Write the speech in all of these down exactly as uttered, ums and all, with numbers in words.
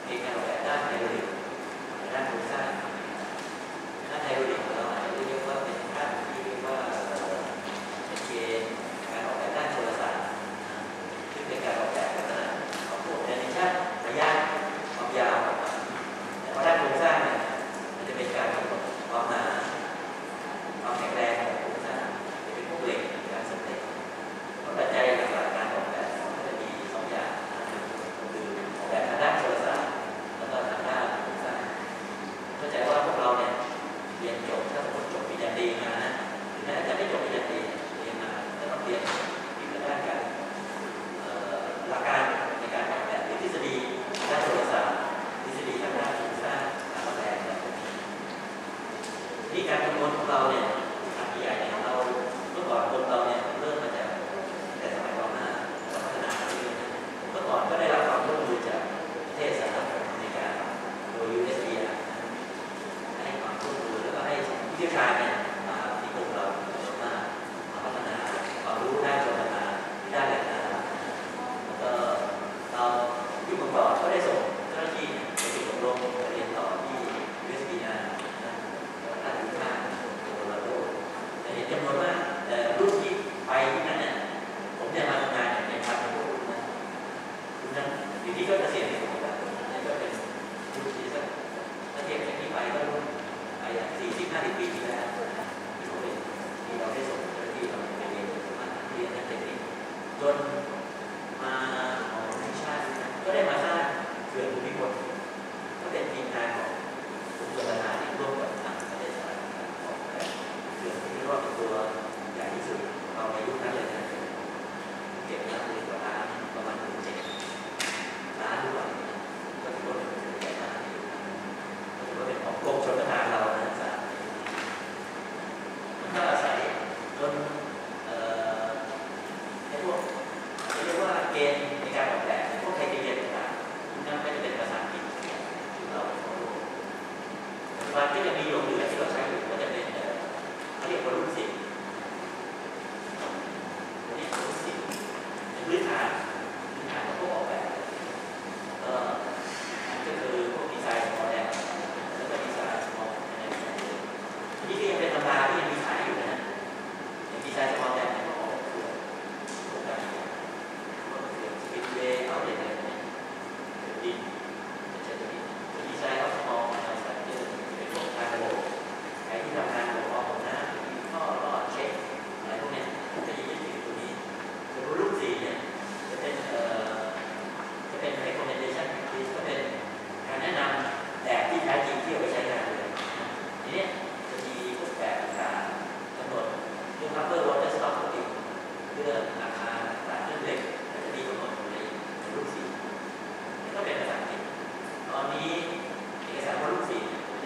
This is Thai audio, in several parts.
มีการออกแบบด้านไฮดรอลิกด้านโครงสร้างด้านไฮดรอลิกเราอาจจะเรียกว่าเป็นด้านที่เรียกว่าเป็นเกณฑ์การออกแบบด้านโทรศัพท์ซึ่งเป็นการออกแบบลักษณะของพวกดิเมนชั่นระยะความยาวแต่ว่าด้านโครงสร้างเนี่ยมันจะเป็นการกำหนดความหนาความแข็งแรงของโครงสร้างจะเป็นพวกเหล็กการสเต็ปเพราะปัจจัยหลักๆการออกแบบก็จะมีสองอย่างคือออกแบบทางด้านโทรศัพท์แล้วก็ทางด้านโครงสร้างเข้าใจว่าพวกเราเนี่ยเรียนจบถ้าสมมติจบปริญญาตรีมานะหรือแม้จะไม่จบปริญญาตรีเรียนมาก็ต้องเรียนที่ด้านการหลักการในการออกแบบหรือทฤษฎีด้านโทรศัพท์ทฤษฎีทางด้านโครงสร้างการออกแบบที่การคำนวณของเราเนี่ยทางใหญ่เนี่ยเราเมื่อก่อนคนเราเนี่ยเริ่มมาจากแต่สมัยก่อนหน้าเราพัฒนาไปเรื่อยๆเมื่อก่อนก็ได้รับความร่วมมือจากประเทศสหรัฐอเมริกาโดย ยู เอส ดี อาร์ ให้ความร่วมมือแล้วก็ให้ผู้เชี่ยวชาญเนี่ยมาที่กลุ่มเรามามาพัฒนาความรู้ด้านโทรศัพท์ด้านแหล่งน้ำแล้วก็เราอยู่ก่อนก็ได้ส่งเจ้าหน้าที่ไปฝึกอบรมไปเรียนต่อที่ ยู เอส ดี อาร์ ด้านวิชาโทรโลกแต่เห็นจำนวนมากแต่รุ่นที่ไปที่นั้นเนี่ยผมเนี่ยมาทำงานในพันธุ์รุ่นนะรุ่นนั้นอยู่ที่ก็จะเสียในสมองแล้วนี่ก็เป็นรุ่นที่สักถ้าเทียบจากที่ไปก็รุ่นไปสี่สิบห้าสิบปีที่แล้วที่ผมเป็นที่เราได้ส่งเจ้าหน้าที่เราไปเรียนมาเรียนนักเทคนิคจนมาของวิชาก็ได้มาสร้างเขื่อนภูมิพลก็เป็นทีมงานของกรมชลประทานที่ร่วมกับทางประเทศสหรัฐออกแบบเขื่อนที่เรียกว่าเป็นตัวใหญ่ที่สุดเราในยุคนั้นเลยนะเก็บน้ำเลยกว่าล้านประมาณหนึ่งเจ็ดล้านด้วยก็ถือว่าเป็นเขื่อนใหญ่มากก็ถือว่าเป็นของกรมชลประทานเรานะสารมันก็อาศัยจนเอ่อไอ้พวกเรียกว่าเกณฑ์ในการออกแบบพวกไครทีเรียต่างๆนั่นก็จะเป็นภาษาอังกฤษที่เราปัจจุบันก็จะมีหลงเหลือที่เราใช้อยู่ก็จะเป็นเขาเรียกว่ารุ่นสิบรุ่นสิบเป็นพื้นฐานพื้นฐานของพวกออกแบบก็นั่นก็คือพวกดีไซน์สมอลแดงแล้วก็ดีไซน์สมอลทีนี้ก็ยังเป็นตำราที่ยังมีขายอยู่นะอย่างดีไซน์สมอลแดงเนี่ยก็ออกเขื่อนโครงการพวกเขื่อนสปิลเวย์เอาอย่างไรเนี่ยเขื่อนดินเช่นนี้ดีไซน์เขาสมอลในสายที่เป็นพวกทางระบบใครที่ทำงานระบบออกนะท่อรอดเช็คอะไรพวกนี้จะยึดถือตัวนี้ส่วนรุ่นสี่เนี่ยจะเป็นเอ่อจะเป็น recommendation ก็เป็นการแนะนำแบบที่แท้จริงที่เอาไปใช้งานเลยทีนี้จะมีพวกแบบต่างๆกำหนดเรื่อง upper water stop ก็ดีเรื่องอาคารต่างๆเรื่องเหล็กก็จะมีกำหนดอยู่ในรุ่นสี่นี่ก็เป็นภาษาอังกฤษตอนนี้เอกสารรุ่นสี่ได้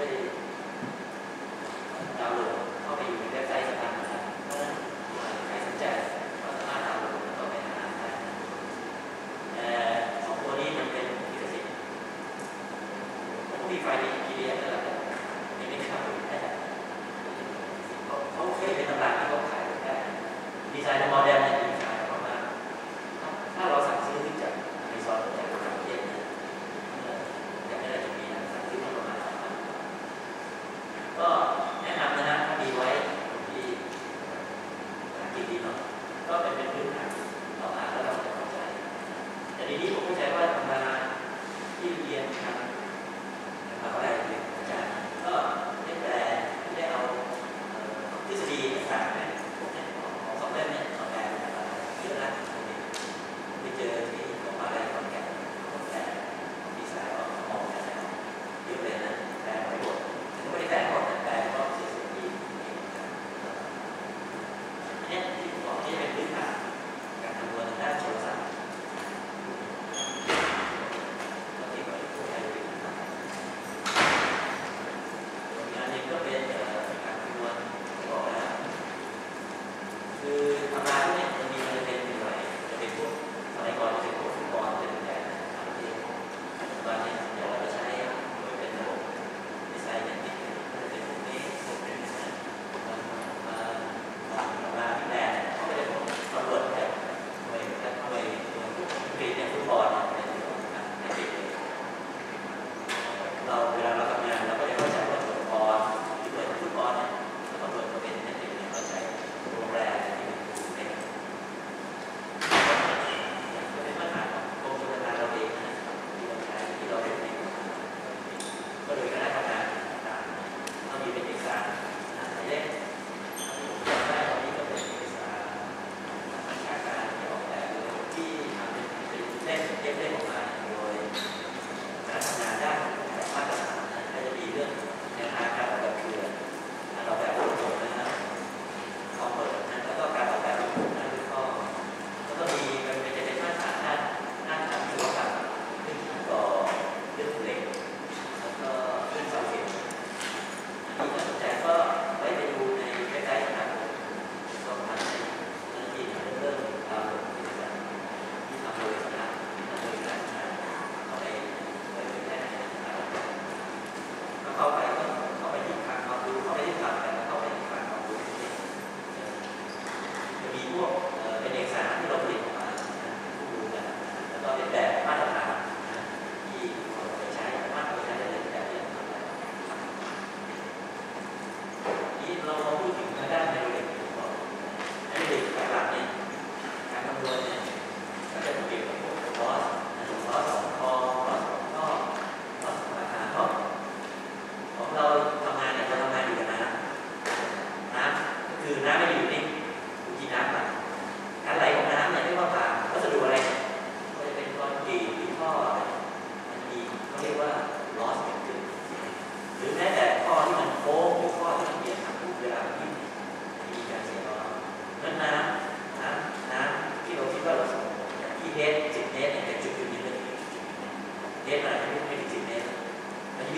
ดาวน์โหลดเข้าไปอยู่ในเว็บไซต์สำนักงานเพราะฉะนั้นใครสนใจก็สามารถดาวน์โหลดเข้าไปหาได้แต่สองตัวนี้มันเป็นลิขสิทธิ์ผมก็มีไฟล์ใน พี ดี เอฟ นั่นแหละยังไม่เข้าไปได้เขาเคยเป็นตำราที่เขาขายได้ดีไซน์โมเดลเนี่ยดีไซน์ประมาณถ้าเราสั่งซื้อที่จากในซอนจากต่างประเทศเนี่ยอย่างนี้จะมีสั่งซื้อประมาณสองพันก็แนะนำนะฮะถ้ามีไว้ที่อังกฤษดีเนาะก็เป็นเป็นพื้นฐานเราอ่านแล้วเราจะเข้าใจแต่ทีนี้ผมเข้าใจว่าธรรมดาที่เรียนทางมหาวิทยาลัยอาจารย์ก็ได้แปลได้เอาทฤษฎีต่างๆเนี่ยพวกนี้ของสองเล่มเนี่ยเอาแปลเป็นภาษา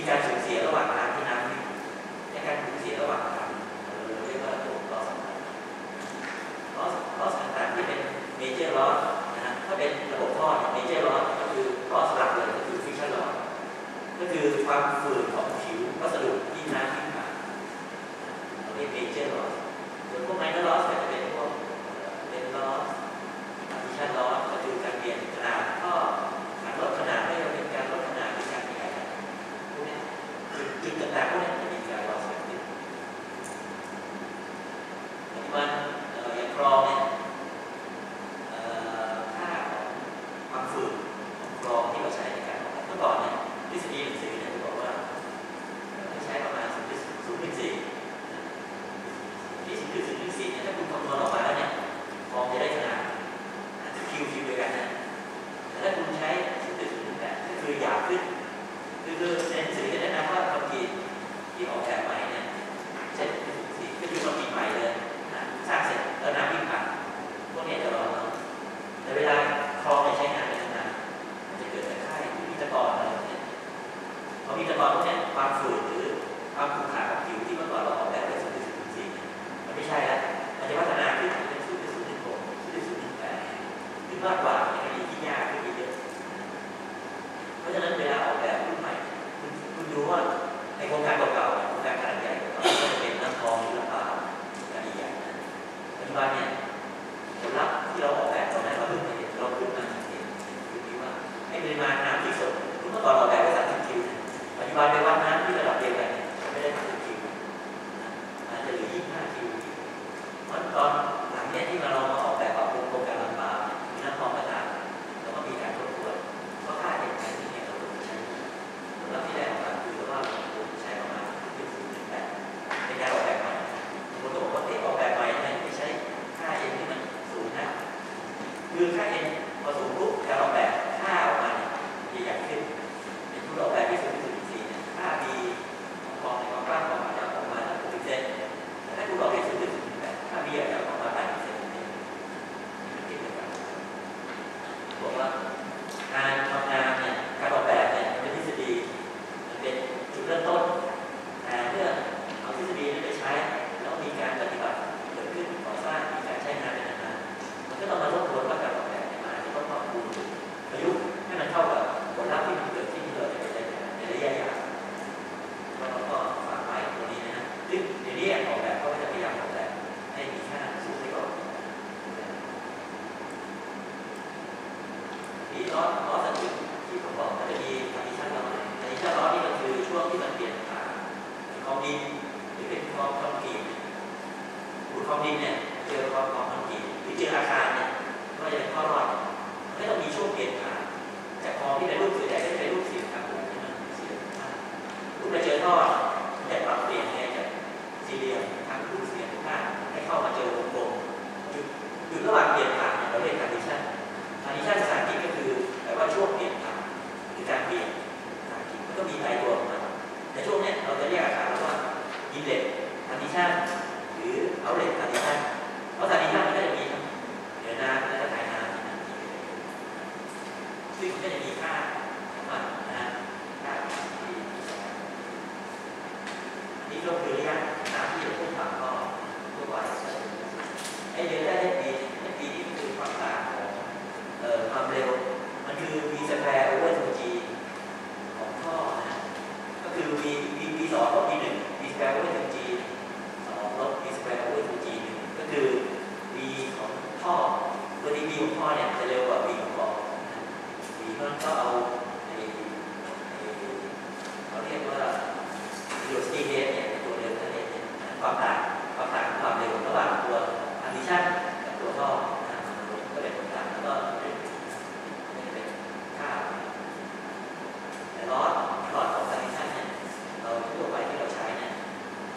การสูญเสียระหว่างทางที่น้ำวิ่งในการสูญเสียระหว่างทางเราเรียกว่าตัวลอสลอสลอสต่างๆที่เป็นเมเจอร์ลอสนะฮะถ้าเป็นระบบท่อเมเจอร์ลอสก็คือลอสหลักเลยก็คือฟิชชั่นลอสก็คือความฝืดของผิววัสดุที่น้ำวิ่งผ่านเราเรียกเมเจอร์ลอสส่วนพวกไมเนอร์ลอสก็จะเป็นพวกเลนลอสฟิชชั่นลอสก็คือการเปลี่ยนขนาดท่อการลดขนาดไม่ว่าเป็นการลดขนาดหรือการขยายพวกนี้จุดต่างๆพวกนี้จะมีการลอสเกิดขึ้นปัจจุบันอย่างกรองเนี่ยค่าของความฝืดของกรองที่เราใช้ในการออกแบบเมื่อก่อนเนี่ยทฤษฎีหนังสือเนี่ยจะบอกว่าให้ใช้ประมาณ ศูนย์จุดศูนย์ สี่ ที่ ศูนย์จุดศูนย์ สี่ เนี่ยถ้าคุณคำนวณออกมาแล้วเนี่ยกรองจะได้ขนาดคิวคิวเดียวกันนะแต่ถ้าคุณใช้ ศูนย์จุดศูนย์ แปด ก็คือหยาบขึ้นคือในหนังสือจะแนะนำว่าคอนกรีตที่ออกแบบใหม่เนี่ยเช่นก็คือคอนกรีตใหม่เลยนะสร้างเสร็จแล้วน้ำวิ่งผ่านพวกนี้จะรอเราแต่เวลาคลองใช้งานไปนานๆมันจะเกิดจากค่ายที่มีตะกอนอะไรเนี่ยพอมีตะกอนพวกนี้ความฝืดหรือความขรุขระของผิวที่เมื่อก่อนเราออกแบบไว้ ศูนย์จุดศูนย์ สี่ มันไม่ใช่แล้วมันจะพัฒนาขึ้นเป็น ศูนย์จุดศูนย์ หก ศูนย์จุดศูนย์ แปด ขึ้นมากกว่าในคดีที่ยากขึ้นเยอะเพราะฉะนั้นเวลาออกแบบรุ่นใหม่คุณคุณดูว่าในโครงการเก่าๆโครงการขนาดใหญ่ก็จะเป็นน้ำทองหรือลำปางขนาดใหญ่ปัจจุบันเนี่ยผลลัพธ์ที่เราออกแบบตอนนั้นเราขึ้นมาเราขึ้นมาเห็นคือที่ว่าให้ปริมาณน้ำที่สดเมื่อก่อนเราออกแบบไว้สามสิบคิวปัจจุบันไปวัดน้ำที่ระดับเดียวกันไม่ได้สามสิบคิวอาจจะเหลือยี่สิบห้าคิวเพราะตอนหลังเนี่ยที่มาเรามาออกแบบปรับปรุงโครงการลำปางมีน้ำทองขนาดแล้วก็มีการทบทวนเพราะค่าเด็กที่เนี่ยเราใช้ผลลัพธ์ที่ได้ออกมาคือว่าเราใช้ประมาณ ศูนย์จุดศูนย์ แปด ในการออกแบบใหม่ผมก็บอกว่าเอ๊ะออกแบบใหม่เนี่ยไม่ใช้ค่าเอ็นที่มันสูงนะคือค่าเอ็นพอสูงปุ๊บการออกแบบค่าออกมาเนี่ยใหญ่ขึ้นเป็นผู้ออกแบบที่ ศูนย์จุดศูนย์ สี่ เนี่ยค่า B ของกองในความกว้างของมันจะออกมาหกสิบเซนแต่ถ้าคุณออกแบบ ศูนย์จุดศูนย์ แปด ค่า B จะออกมาแปดสิบเซนนี่มันคิดเหมือนกันบอกว่าการทำงานเนี่ยการออกแบบเนี่ยมันเป็นทฤษฎีมันเป็นจุดเริ่มต้นแต่เมื่อเอาทฤษฎีนั้นไปใช้แล้วมีการปฏิบัติเกิดขึ้นก่อสร้างมีการใช้งานเป็นนานๆมันก็ต้องมาทบทวนว่าการออกแบบมาจะต้องปรับปรุงประยุกต์ให้มันเข้ากับผลลัพธ์ที่มันเกิดขึ้นที่เราจะไปใช้งานในระยะยาวก็เราก็ฝากไว้ตรงนี้นะซึ่งเดี๋ยวนี้ออกแบบก็จะพยายามออกแบบให้มีค่าสูงให้ก่อนที่ล้อล้อสติที่ผมบอกมันจะมีคอนดิชันล้อคอนดิชันล้อนี่ก็คือช่วงที่มันเปลี่ยนผ่านคลองดินหรือเป็นคลองคอนกรีตขุดคลองดินเนี่ยเจอคลองคลองคอนกรีตหรือเจออาคารเนี่ยก็จะเป็นข้อรอดมันก็ต้องมีช่วงเปลี่ยนผ่านจากคลองที่เป็นรูปส่วนใหญ่ก็จะเป็นรูปสี่เหลี่ยมครับผมที่มันสี่เหลี่ยมมากรูปมาเจอท่อจะปรับเปลี่ยนเนี่ยจากสี่เหลี่ยมทางรูปสี่เหลี่ยมทุกด้านให้เข้ามาเจอวงกลมจุดจุดระหว่างเปลี่ยนผ่านเนี่ยเราเรียกคอนดิชันคอนดิชันภาษาอังกฤษก็คือแปลว่าช่วงเปลี่ยนผ่านหรือการเปลี่ยนภาษาอังกฤษมันก็มีหลายตัวมาในช่วงนี้เราจะเรียกอาคารว่าอินเล็ตคอนดิชันหรือเอาเล็ตคอนดิชันเพราะคอนดิชันมันก็จะมีเหนือน้ำและใต้น้ำซึ่งมันก็จะมีค่าของมันนะค่าที่อันนี้ก็คือระยะน้ำที่จะพุ่งผ่านท่อทั่วไปไอ้เดลต้าเอฟบีเอฟบีนี่คือความต่างของเอ่อความเร็วมันคือ v square over ทู g ของท่อนะก็คือ v v v สองลบ v หนึ่ง v square over ทู g สองลบ v square over ทู g หนึ่งก็คือ v ของท่อตัวที่ v ของท่อเนี่ยจะเร็วกว่า v ของกรอง v เพราะฉะนั้นก็เอาไอ้เขาเรียกว่า velocity head เนี่ยตัวเร็วนั่นเองความต่างความต่างความเร็วระหว่างตัว condition กับตัวท่อก็เป็นผลต่างแล้วก็เป็นค่าแต่ล้อหลอดของ condition เนี่ยเราทั่วไปที่เราใช้เนี่ย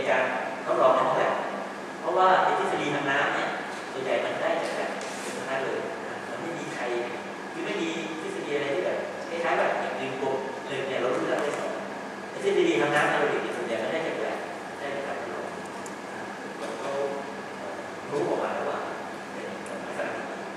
การทดลองในห้องแลบเพราะว่าในทฤษฎีทางน้ำเนี่ยส่วนใหญ่มันได้จากแบบเป็นทางนั้นเลยมันไม่มีใครคือไม่มีทฤษฎีอะไรที่แบบคล้ายๆแบบอย่างหนึ่งกลุ่มหนึ่งเนี่ยเรารู้แล้วได้สองในทฤษฎีทางน้ำเราเด็กส่วนใหญ่มันได้จากแบบได้จากการทดลองเขารู้ออกมาแล้วว่าเป็นลักษณะ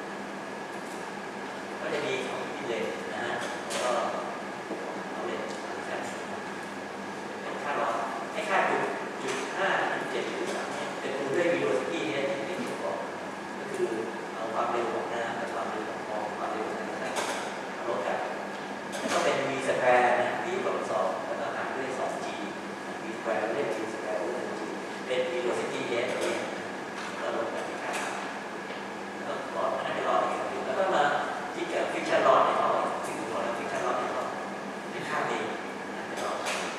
ก็จะมีของอินเลนนะฮะก็เอาเลนเป็นค่าร้อนให้ค่าจุดจุดห้าจุดเจ็ดจุดสามเนี่ยเป็นคูณด้วย velocity เนี่ยที่เป็นตัวบอกก็คือเอาความเร็วของน้ำกับความเร็วของฟองความเร็วของน้ำลดกันแล้วก็เป็น v square นะ v กำลังสองแล้วก็หารด้วย สอง g v square เรียก v square รูท g เป็น velocity เนี่ยก็ลดกันที่ค่าแล้วก็หลอดมันน่าจะหลอดอีกอยู่แล้วก็มาที่เกี่ยวกับ friction loss ในท่อสิ่งที่บอกแล้ว friction loss ในท่อเป็นค่า b ในท่อ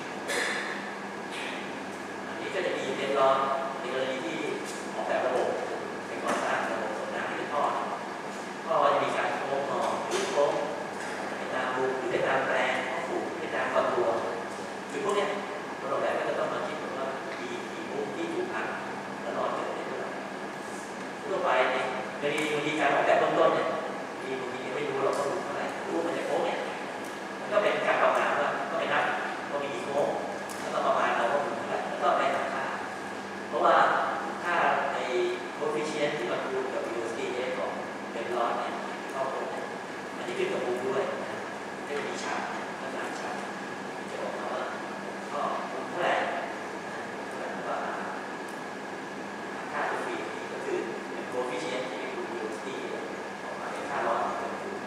อันนี้ก็จะมีเป็นร้อนในกรณีที่ออกแบบระบบเป็นก่อสร้างระบบส่งน้ำที่เป็นท่อท่อจะมีการโค้งงอหรือโค้งไปตามรูหรือไปตามแปลงผูกไปตามคอนตัวคือพวกนี้เราแบบก็จะต้องมาคิดว่ากี่กี่มุมที่ถูกหักแล้วร้อนเกิดได้เท่าไหร่ทั่วไปเนี่ยกรณีบางทีการออกแบบเบื้องต้นเนี่ยบางทีบางทีไม่รู้เราก็รู้เท่าไหร่รู้มันจะโค้งเนี่ยมันก็เป็นการประมาณว่าก็ไปนับว่ามีกี่โค้งแล้วก็ประมาณเราก็รู้เท่าไหร่แล้วก็ไปหาค่าเพราะว่าค่าใน coefficient ที่มันคูณกับ velocity ของเป็นร้อนเนี่ยเข้าโค้งเนี่ยมันจะขึ้นกับมุมด้วยนะจะมีชาร์ตลักษณะชาร์ตจะบอกมาว่าก็มุมเท่าไหร่แล้วก็ค่าตัวฟีก็คือเป็น coefficient ที่เป็น velocity ออกมาเป็นค่าร้อนก็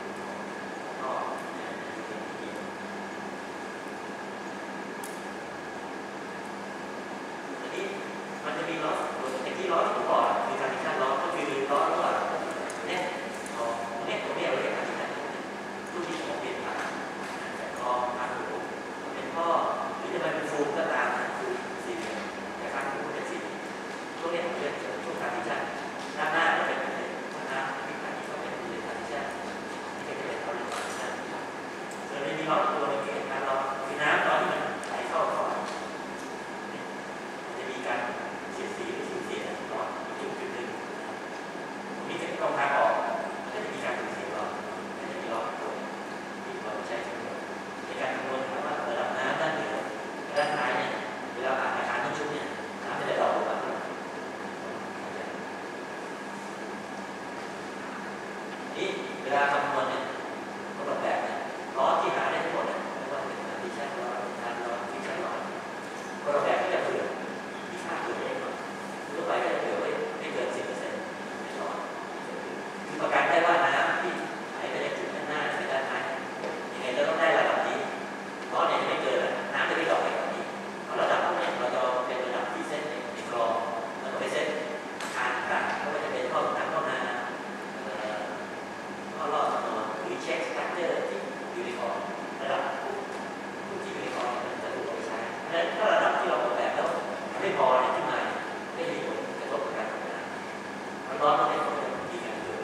มันจะมีล้อไอ้ที่ล้อที่ผมบอกคือการที่ขั้นล้อก็คือล้อระหว่างเนี่ยเอาเนี่ยตรงนี้เราเรียกการที่ขั้นตู้ที่ผมเปลี่ยนผ่านจากคอมาถึงเป็นท่อหรือจะมันเป็นฟูมก็ตามคือสี่เหลี่ยมแต่ข้างหูเป็นสี่ช่วงนี้ผมเรียกช่วงการที่ขั้นด้านหน้าก็เป็นด้านหน้าที่ขั้นที่เขาเป็นเรียกการที่ขั้นนี่ก็จะเป็นเขาเรียกการที่ขั้นส่วนในมีล้อตัวนึงที่เป็นการล้อคือน้ำล้อที่มันไหลเข้าท่อจะมีการเสียดสีหรือสูญเสียก่อนจุดจุดหนึ่งมีเส้นกองทางออกก็จะมีการสูญเสียก่อนก็จะมีรอบตัวที่เราใช้ในการคำนวณว่าระดับน้ำด้านเหนือด้านท้ายเนี่ยเวลาผ่านอาคารทั้งชุดเนี่ยน้ำจะได้ออกมาเท่าไหร่นี่เวลาคำนวณเนี่ยก็แบบแบบเนี่ยล้อที่หาได้ทั้งหมดเนี่ยไม่ว่าเป็นการที่ใช้ล้อการล้อที่ใช้ล้อก็เราแบบก็จะเผื่อที่ค่าเผื่อได้ก่อนทั่วไปก็จะเผื่อไว้ไม่เกินสิบเปอร์เซ็นต์ในล้อคือประกันได้ว่าน้ำที่ไหลไปจากจุดด้านหน้าไปด้านท้ายยังไงเราต้องได้ระดับนี้ล้อเนี่ยจะไม่เกินน้ำจะไม่ดรอปไปกว่านี้เพราะระดับพวกนี้เราจะเป็นระดับที่เส้นในกรองแล้วก็ไปเส้นทางต่างก็จะเป็นท่อน้ำท่อนาท่อรอดถนนหรือเช็คสตรัคเจอร์ที่อยู่ในคอระดับผู้ที่อยู่ในคอมันจะถูกเอาไปใช้เพราะฉะนั้นถ้าระดับที่เราออกแบบแล้วไม่พอเนี่ยขึ้นมาไม่มีผลกระทบกับการทำงานมันร้อนต้องให้ผลกับวิธีการเกิด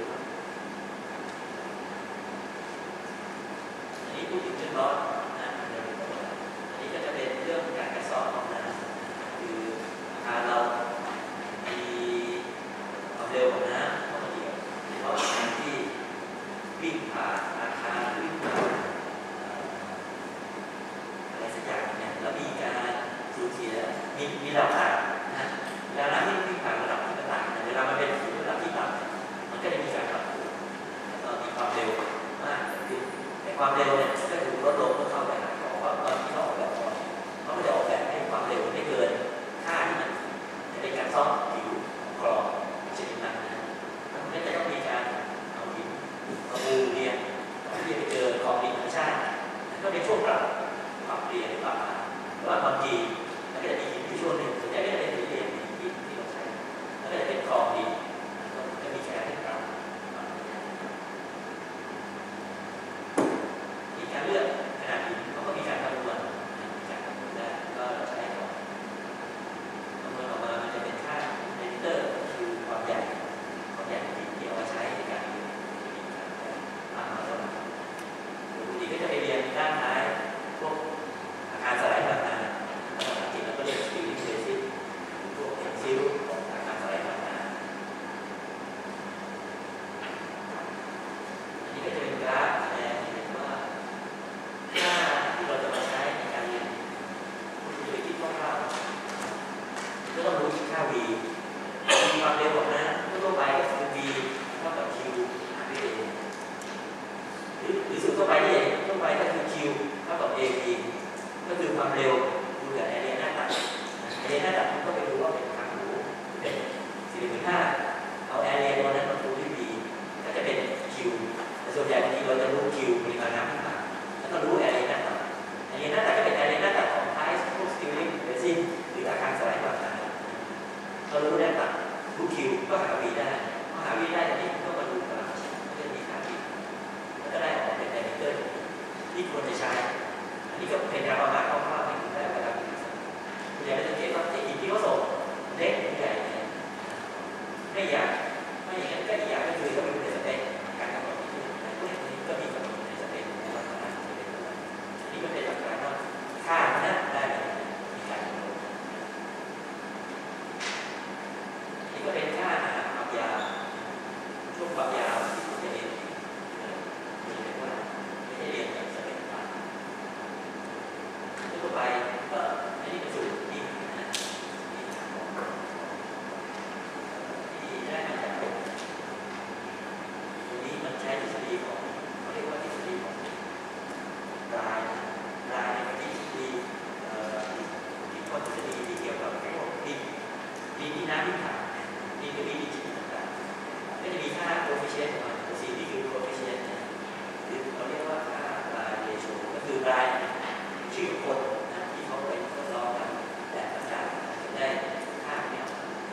อันนี้พูดถึงเรื่องร้อนนะอันนี้ก็จะเป็นเรื่องการกระสอบของน้ำคืออาคารเรามีความเร็วของน้ำความเกี่ยวหรือว่าการที่วิ่งผ่านอาคารวิ่งผ่านอะไรสักอย่างเนี่ยแล้วมีการสูญเสียมีมีระดับต่างนะเวลาน้ำที่วิ่งผ่านระดับที่ต่างเวลามันเป็นสู่ระดับที่ต่ำมันก็จะมีการปรับตัวแล้วก็มีความเร็วมากขึ้นแต่ความเร็วเนี่ยก็ถูกลดลงเมื่อเข้าไปหาของว่าตอนที่เขาออกแบบเขาจะออกแบบให้ความเร็วไม่เกินค่าที่มันจะเป็นการซ่อมผิวกรองชนิดนั้นนะมันก็จะต้องมีการเอาหินเอาปูเรียงที่ไปเจอของดินธรรมชาติก็เป็นช่วงปรับปรับเปลี่ยนปรับว่าบางทีมันก็จะมีหินที่ช่วงหนึ่งส่วนใหญ่ก็จะเป็นหินเหลี่ยมที่ที่เราใช้แล้วก็จะเป็นคลองดินก็มีการให้ปรับมีการเลือกขนาดหินเขาก็มีการคำนวณมีการคำนวณได้ก็ใช้ก่อนคำนวณออกมามันจะเป็นค่า v มีความเร็วของน้ำทั่วไปก็คือ v เท่ากับ q หารด้วย a หรือหรือสูตรทั่วไปที่เห็นทั่วไปก็คือ q เท่ากับ av ก็คือความเร็วคูณกับแอเรียหน้าตัดแอเรียหน้าตัดมันก็ไปดูว่าเป็นทางหูเป็นสี่หมื่นห้าเอาแอเรียตัวนั้นมาคูณด้วย v ก็จะเป็น q แต่ส่วนใหญ่บางทีเราจะรู้ q ปริมาณน้ำที่ผ่านแล้วก็รู้แอเรียหน้าตัดแอเรียหน้าตัดก็เป็นแอเรียหน้าตัดของท้ายพวกสตีลลิ่งเรซินหรืออาคารสลายความหนาเรารู้หน้าตัดรู้ q ก็หา v ได้พอหา v ได้ทีนี้ก็มาดูกราฟก็จะมีค่า v แล้วก็ได้ออกมาเป็นไดมิเตอร์ที่ควรจะใช้อันนี้ก็เป็นการประมาณคร่าวๆให้คุณได้เวลาคุณอยากจะสังเกตว่าไอ้หินที่เขาส่งเล็กหรือใหญ่เนี่ยไม่อยากไม่อย่างนั้นก็อีกอย่างก็คือต้องดูในสเปคการกำหนดที่พวกนี้ก็มีกำหนดในสเปคในลักษณะสเปคอันนี้ก็เป็นหลักการว่าค่านั้นได้มีการกำหนดนี่ก็เป็นค่าความยาวช่วงความยาวที่ผมจะเรียนนี่เรียกว่าไม่ได้เรียนแบบสเปคต่างทั่วไปก็อันนี้เป็นสูตรที่นะที่ได้มาจากตรงนี้มันใช้ทฤษฎีของเขาเรียกว่าทฤษฎีของรายรายในทฤษฎีเอ่อที่ข้อทฤษฎีที่เกี่ยวกับพวกดินดินที่น้ำที่ผ่านดินก็มีดินชนิดต่างๆก็จะมีค่าโคเฟชเชนต์ของมันตัวสีนี่คือโคเฟชเชนต์หรือเราเรียกว่าค่ารายเรโชก็คือรายชื่อคนที่เขาไปทดลองกันแบบต่างๆได้ค่าเนี่ย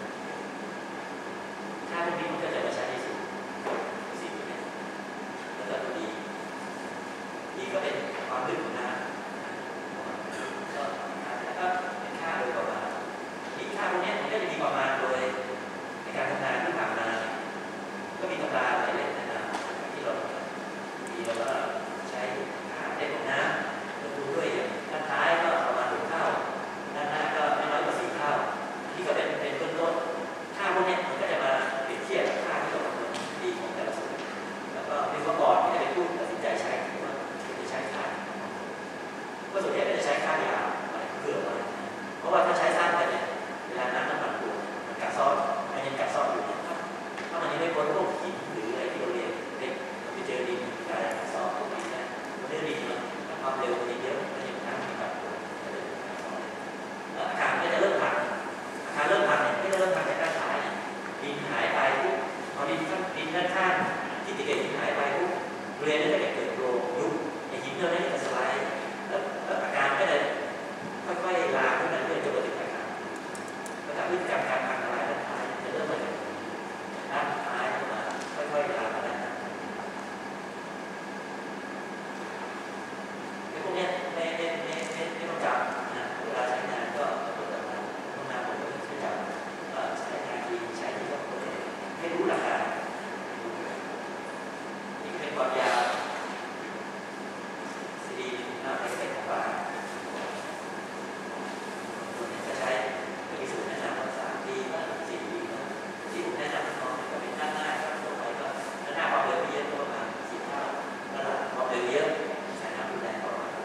ค่าพวกนี้มันก็จะมาใช้ในสูตรสีเนี่ยแล้วก็ตัวดีดีก็เป็นความลึกของน้ำก็แล้วก็เป็นค่าโดยประมาณที่ค่าพวกนี้มันก็จะมีประมาณโดยในการทำงานที่ผ่านมาก็มีตำราหลายเล่มนะครับที่เรามีเราก็ใช้ค่าเล็กของน้ำดูด้วยอย่างด้านท้ายก็ประมาณหกเท่าด้านหน้าก็ไม่น้อยกว่าสี่เท่าที่ก็เป็นเป็นต้นต้นค่าพวกนี้มันก็จะมาเปรียบเทียบกับค่าที่เราคำนวณดีของแต่ละสูตรแล้วก็มีข้อก่อนที่จะเป็นผู้ตัดสินใจใช้ว่าจะใช้ค่าก็ส่วนใหญ่ก็จะใช้ค่ายาวเผื่อไว้เพราะว่าถ้าใช้สั้นไปเนี่ยเวลาน้ำน้ำมันตัวมันกัดซ้อนมันยังกัดซ้อนอยู่นะครับถ้ามันยังไม่พ้นพวกหินหรืออะไรที่เราเรียนเด็กไปเจอดินก็ได้กัดซ้อนพวกนี้นะมันเรื่องดินมันความเร็วมันเยอะมันยังน้ำมันกัดตัวอาการก็จะเริ่มพังอาการเริ่มพังเนี่ยก็จะเริ่มพังจากด้านซ้ายดินหายไปปุ๊บพอดินดินด้านข้างที่ติดกับหินหายไปปุ๊บเรียนก็จะเกิดโรยุบไอ้หินเท่านั้นจะสลายแล้วอาการก็จะค่อยๆลามขึ้นมาเรื่อยๆจนถึงอาการแล้วถ้าพฤติกรรมการพังทลายด้านท้ายจะเริ่มมาจากด้านท้ายเข้ามาค่อยๆลามมาด้านหน้าไอ้พวกนี้ไม่ไม่ไม่ไม่ไม่ต้องจับนะเวลาใช้งานก็ตัวต่างๆต้องนำผมก็ใช้จับก็ใช้งานดีใช้ที่ต้องตัวเองให้รู้หลักการนี่เป็นความยาวซีดีน่าจะเป็นของบ้านจะใช้มีสูตรแนะนำภาษาดีว่าสี่ดีนะที่ผมแนะนำน้องก็เป็นด้านหน้าครับต่อไปก็ด้านหน้าความเร็วเยอะประมาณสี่เท่าด้านหลังความเร็วเยอะใช้น้ำรุนแรงประมาณ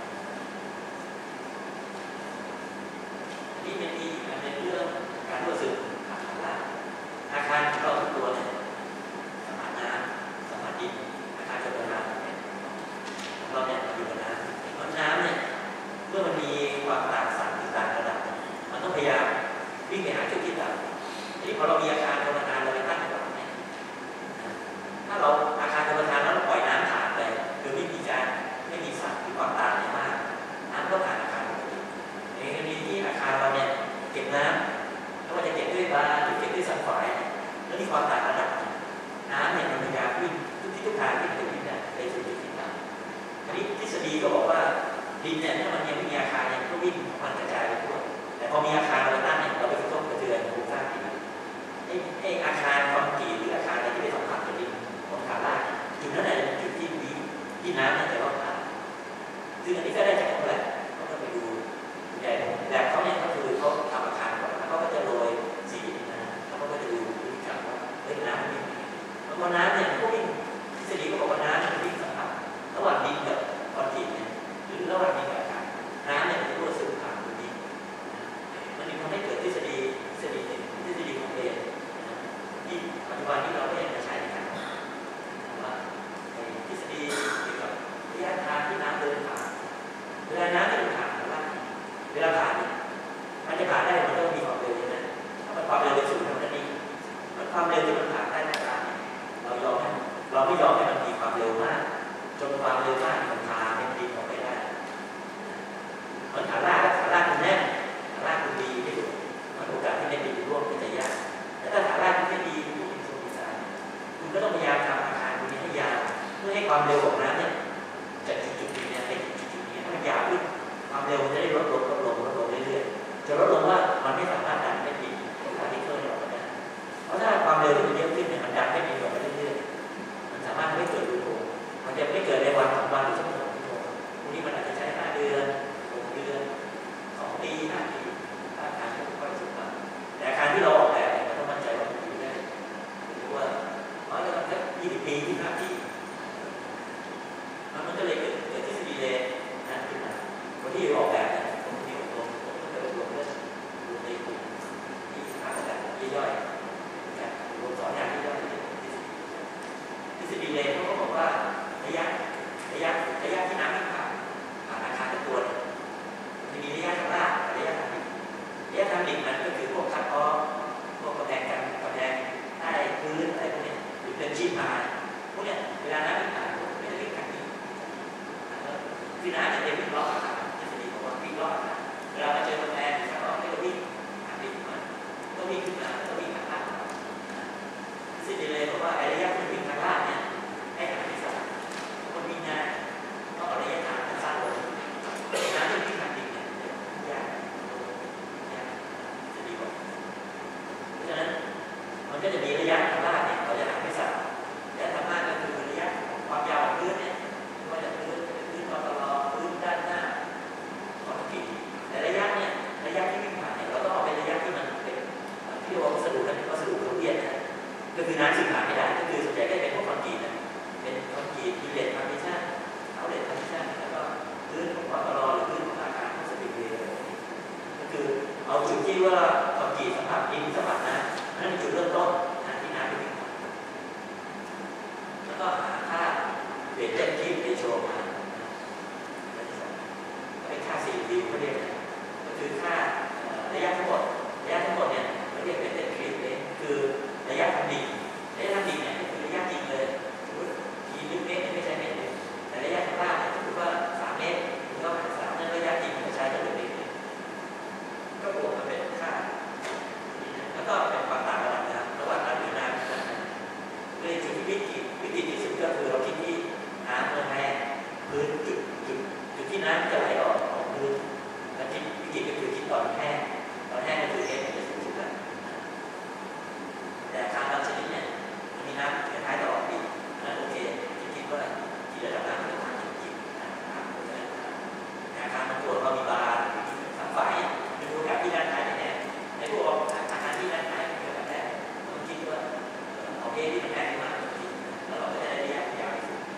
นี่เป็นอีกอันในเรื่องการรั่วซึมอาคารล่างอาคารเราทุกตัวเนี่ยสมานน้ำสมานดินอาคารจมน้ำเราเนี่ยอยู่กับน้ำเพราะน้ำเนี่ยเมื่อมันมีความต่างสันหรือต่างระดับมันต้องพยายามวิ่งไปหาจุดที่ต่ำทีนี้พอเรามีอาคารธรรมทานเราไปตั้งไว้เนี่ยถ้าเราอาคารธรรมทานแล้วเราปล่อยน้ำผ่านไปโดยไม่มีการไม่มีสันหรือความต่างเนี่ยมากน้ำก็ผ่านอาคารในกรณีที่อาคารเราเนี่ยเก็บน้ำไม่ว่าจะเก็บด้วยบาร์หรือเก็บด้วยสันฝอยแล้วมีความต่างระดับน้ำเนี่ยมันพยายามวิ่งทุกที่ทุกทางที่จะวิ่งเนี่ยไปสู่จุดที่ต่ำอันนี้ทฤษฎีก็บอกว่าดินเนี่ยถ้ามันยังไม่มีอาคารเนี่ยก็วิ่งมันกระจายไปทั่วแต่พอมีอาคารเราตั้งเนี่ยเราไปกระทบกระเทือนโครงสร้างดินไอ้ไอ้อาคารคอนกรีตหรืออาคารอะไรที่ไปสัมผัสกับดินของฐานรากจุดนั้นแหละเป็นจุดที่ดีที่น้ำเนี่ยจะรอดผ่านซึ่งอันนี้ก็ได้จากเขาแหละเขาก็ไปดูแต่แบบเขาเนี่ยก็คือเขาทำอาคารก่อนแล้วเขาก็จะโรยสีนะแล้วเขาก็จะดูพฤติกรรมว่าเฮ้ยน้ำมันวิ่งแล้วพอน้ำเนี่ยก็วิ่งทฤษฎีก็บอกว่าน้ำมันวิ่งสัมผัสระหว่างดินกับคอนกรีตเนี่ยหรือระหว่างดินกับอาคารน้ำเนี่ยมันรั่วซึมผ่านตรงนี้มันจึงทำให้เกิดทฤษฎีทฤษฎีมันก็จะมีระยะทางลาดเนี่ยเราจะหาไม่ทราบระยะทางลาดก็คือระยะความยาวของพื้นเนี่ยไม่ว่าจะพื้นพื้นกตลพื้นด้านหน้าคอนกรีตแต่ระยะเนี่ยระยะที่วิ่งผ่านเนี่ยเราต้องเอาเป็นระยะที่มันเป็นที่เรียกว่าวัสดุนั้นวัสดุโคเรียนนะก็คือน้ำซึมผ่านไม่ได้ก็คือส่วนใหญ่ก็เป็นพวกคอนกรีตนะเป็นคอนกรีตมีเหล็กพาร์ติชันเอาเหล็กพาร์ติชันแล้วก็พื้นของกตลหรือพื้นของอาคารของสปิเวย์ก็คือเอาจุดที่ว่าคอนกรีตสัมผัสดินสัมผัสน้ำนั่นเป็นจุดเริ่มต้นนะที่น้ำเป็นแล้วก็หาค่าเวทเต็มที่ในโชว์มาก็เป็นค่าสี่ที่เขาเรียกก็คือค่าระยะทั้งหมดระยะทั้งหมดเนี่ยเขาเรียกเป็นเต็มที่เลยคือระยะทำดิ่งระยะทำดิ่งเนี่ยคือระยะดิ่งเลยสมมติกี่ลิตรเมตรไม่ใช่เมตรเลยแต่ระยะทางล่างเนี่ยถือว่าสามเมตรถึงก็หารสามนั่นระยะดิ่งมันใช้ก็เป็นเมตรก็บวกมาเป็นค่าแล้วก็เป็นความต่างระดับน้ำระหว่างน้ำหรือน้ำนั้นเลยจุดที่วิกฤตวิกฤตที่สุดก็คือเราคิดที่น้ำเมื่อแห้งพื้นจุดจุดจุดที่น้ำจะไหลออกของพื้นและที่วิกฤตก็คือคิดตอนแห้งตอนแห้งก็คือเอฟจะสูงสุดแล้วแต่อาคารบางชนิดเนี่ยมันมีน้ำคล้ายๆต่อปีนั่นโอเคคิดว่าที่ระดับน้ำมันจะผ่านจุดจิตอาคารบางตัวเรามีบาร์ทางฝ่ายเป็นโอกาสที่ด้านท้ายแน่ในพวกอาคารที่ด้านท้ายเกิดแบบแรกต้องคิดว่าโอเคที่มันแห้งมากแล้วเราก็จะได้ระยะยาว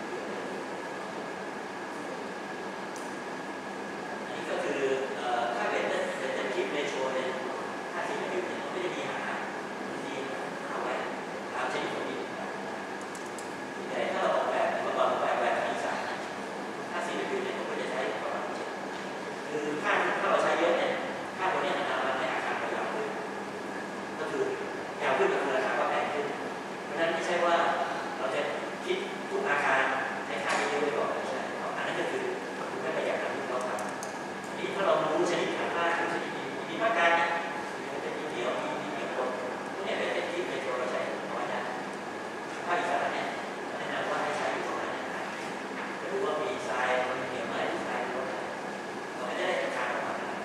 อันนี้ก็คือถ้าเป็นเต็มคลิปในโชว์เนี่ยถ้าที่มันอยู่เนี่ยมันไม่ได้มีหาที่หาไว้ตามชนิดของดินแต่ถ้าเราออกแบบเมื่อก่อนออกแบบแบบอีสานถ้าสีมันอยู่เนี่ยผมก็จะใช้ประมาณคือค่าถ้าเราใช้เยอะเนี่ยค่าตัวนี้มันทำให้อาคารยาวขึ้นก็คือยาวขึ้นก็คือราคาก็แพงขึ้นเพราะฉะนั้นไม่ใช่ว่าเราจะคิดทุกอาคารให้ค่าเยอะๆไว้ก่อนไม่ใช่เพราะอันนั้นก็คือคุณไม่ประหยัดทำที่เราทำอันนี้ถ้าเรารู้ชนิดฐานรากหรือชนิดมีภาคการเนี่ยมันจะมีเดี่ยวมีมีเดี่ยวคนพวกนี้เป็นเป็นที่ในตัวเราใช้น้อยนะภาคอีสานเนี่ยแนะนำว่าให้ใช้อยู่ประมาณนี้จะรู้ว่ามีทรายมันเหนียวไหมทรายลดเราไม่ได้ราคาประมาณนั้น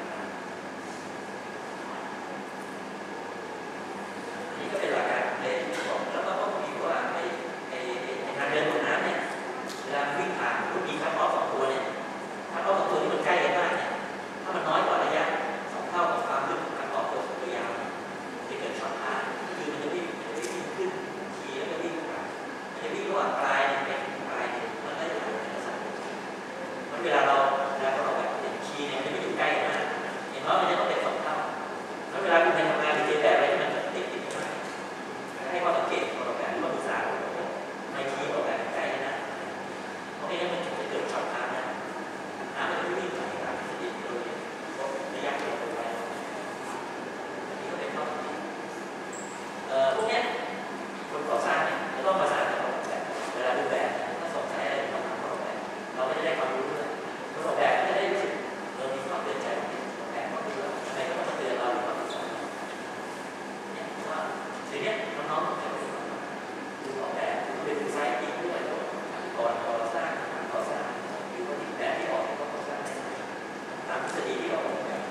อันนี้ก็เป็นหลักการเรียนที่บอกแล้วก็ต้องมีว่าไอ้ไอ้ทางเดินของน้ำเนี่ยเวลาวิ่งผ่านทุกมีคัทออฟสองตัวเนี่ยคัทออฟสองตัวที่มันใกล้กันมากเนี่ยถ้ามันน้อยกว่าระยะสองเท่าของความลึกของคัทออฟตัวตัวยาวจะเกิดช็อตพลาดคือมันจะวิ่งมันจะวิ่งขึ้นขี่แล้วก็วิ่งผ่านมันจะวิ่งระหว่างปลายเนี่ยไปถึงปลายเนี่ยมันก็จะเป็นลักษณะมันเวลาเราเวลาเราแบบเป็นขี่เนี่ยมันไม่อยู่ใกล้มากอย่างน้อยมันจะต้องเป็นสองเท่าแล้วเวลาคุณไปทำงานหรือเรียนแบบอะไรที่มันติดติดมากให้ความสังเกตของเราแบบว่าภาษาไม่ขี่ออกแบบใกล้นะเพราะไม่งั้นมันจะเกิดช็อตพลาดนะน้ำมันจะวิ่งไหลตามที่ติดโดยระยะที่เราไปอันนี้ก็เป็นข้อสังเกตเอ่อพวกนี้คนก่อสร้างเนี่ยจะต้องประสานกับคนออกแบบเวลาดูแบบถ้าสงสัยอะไรต้องถามคนออกแบบเราไม่ได้ความรู้ด้วยคนออกแบบไม่ได้รู้สึกเรามีความเตือนใจของออกแบบว่าทำไมก็ต้องมาเตือนเราหรือว่าประสานเนี่ยเพราะว่าสิ่งนี้น้องๆจะเป็นดูออกแบบดูเป็นดีไซน์ดีด้วยก่อนก่อสร้างก่อสร้างดูว่าที่แบบที่ออกก็ก่อสร้างตามทฤษฎีที่เราออกแบบ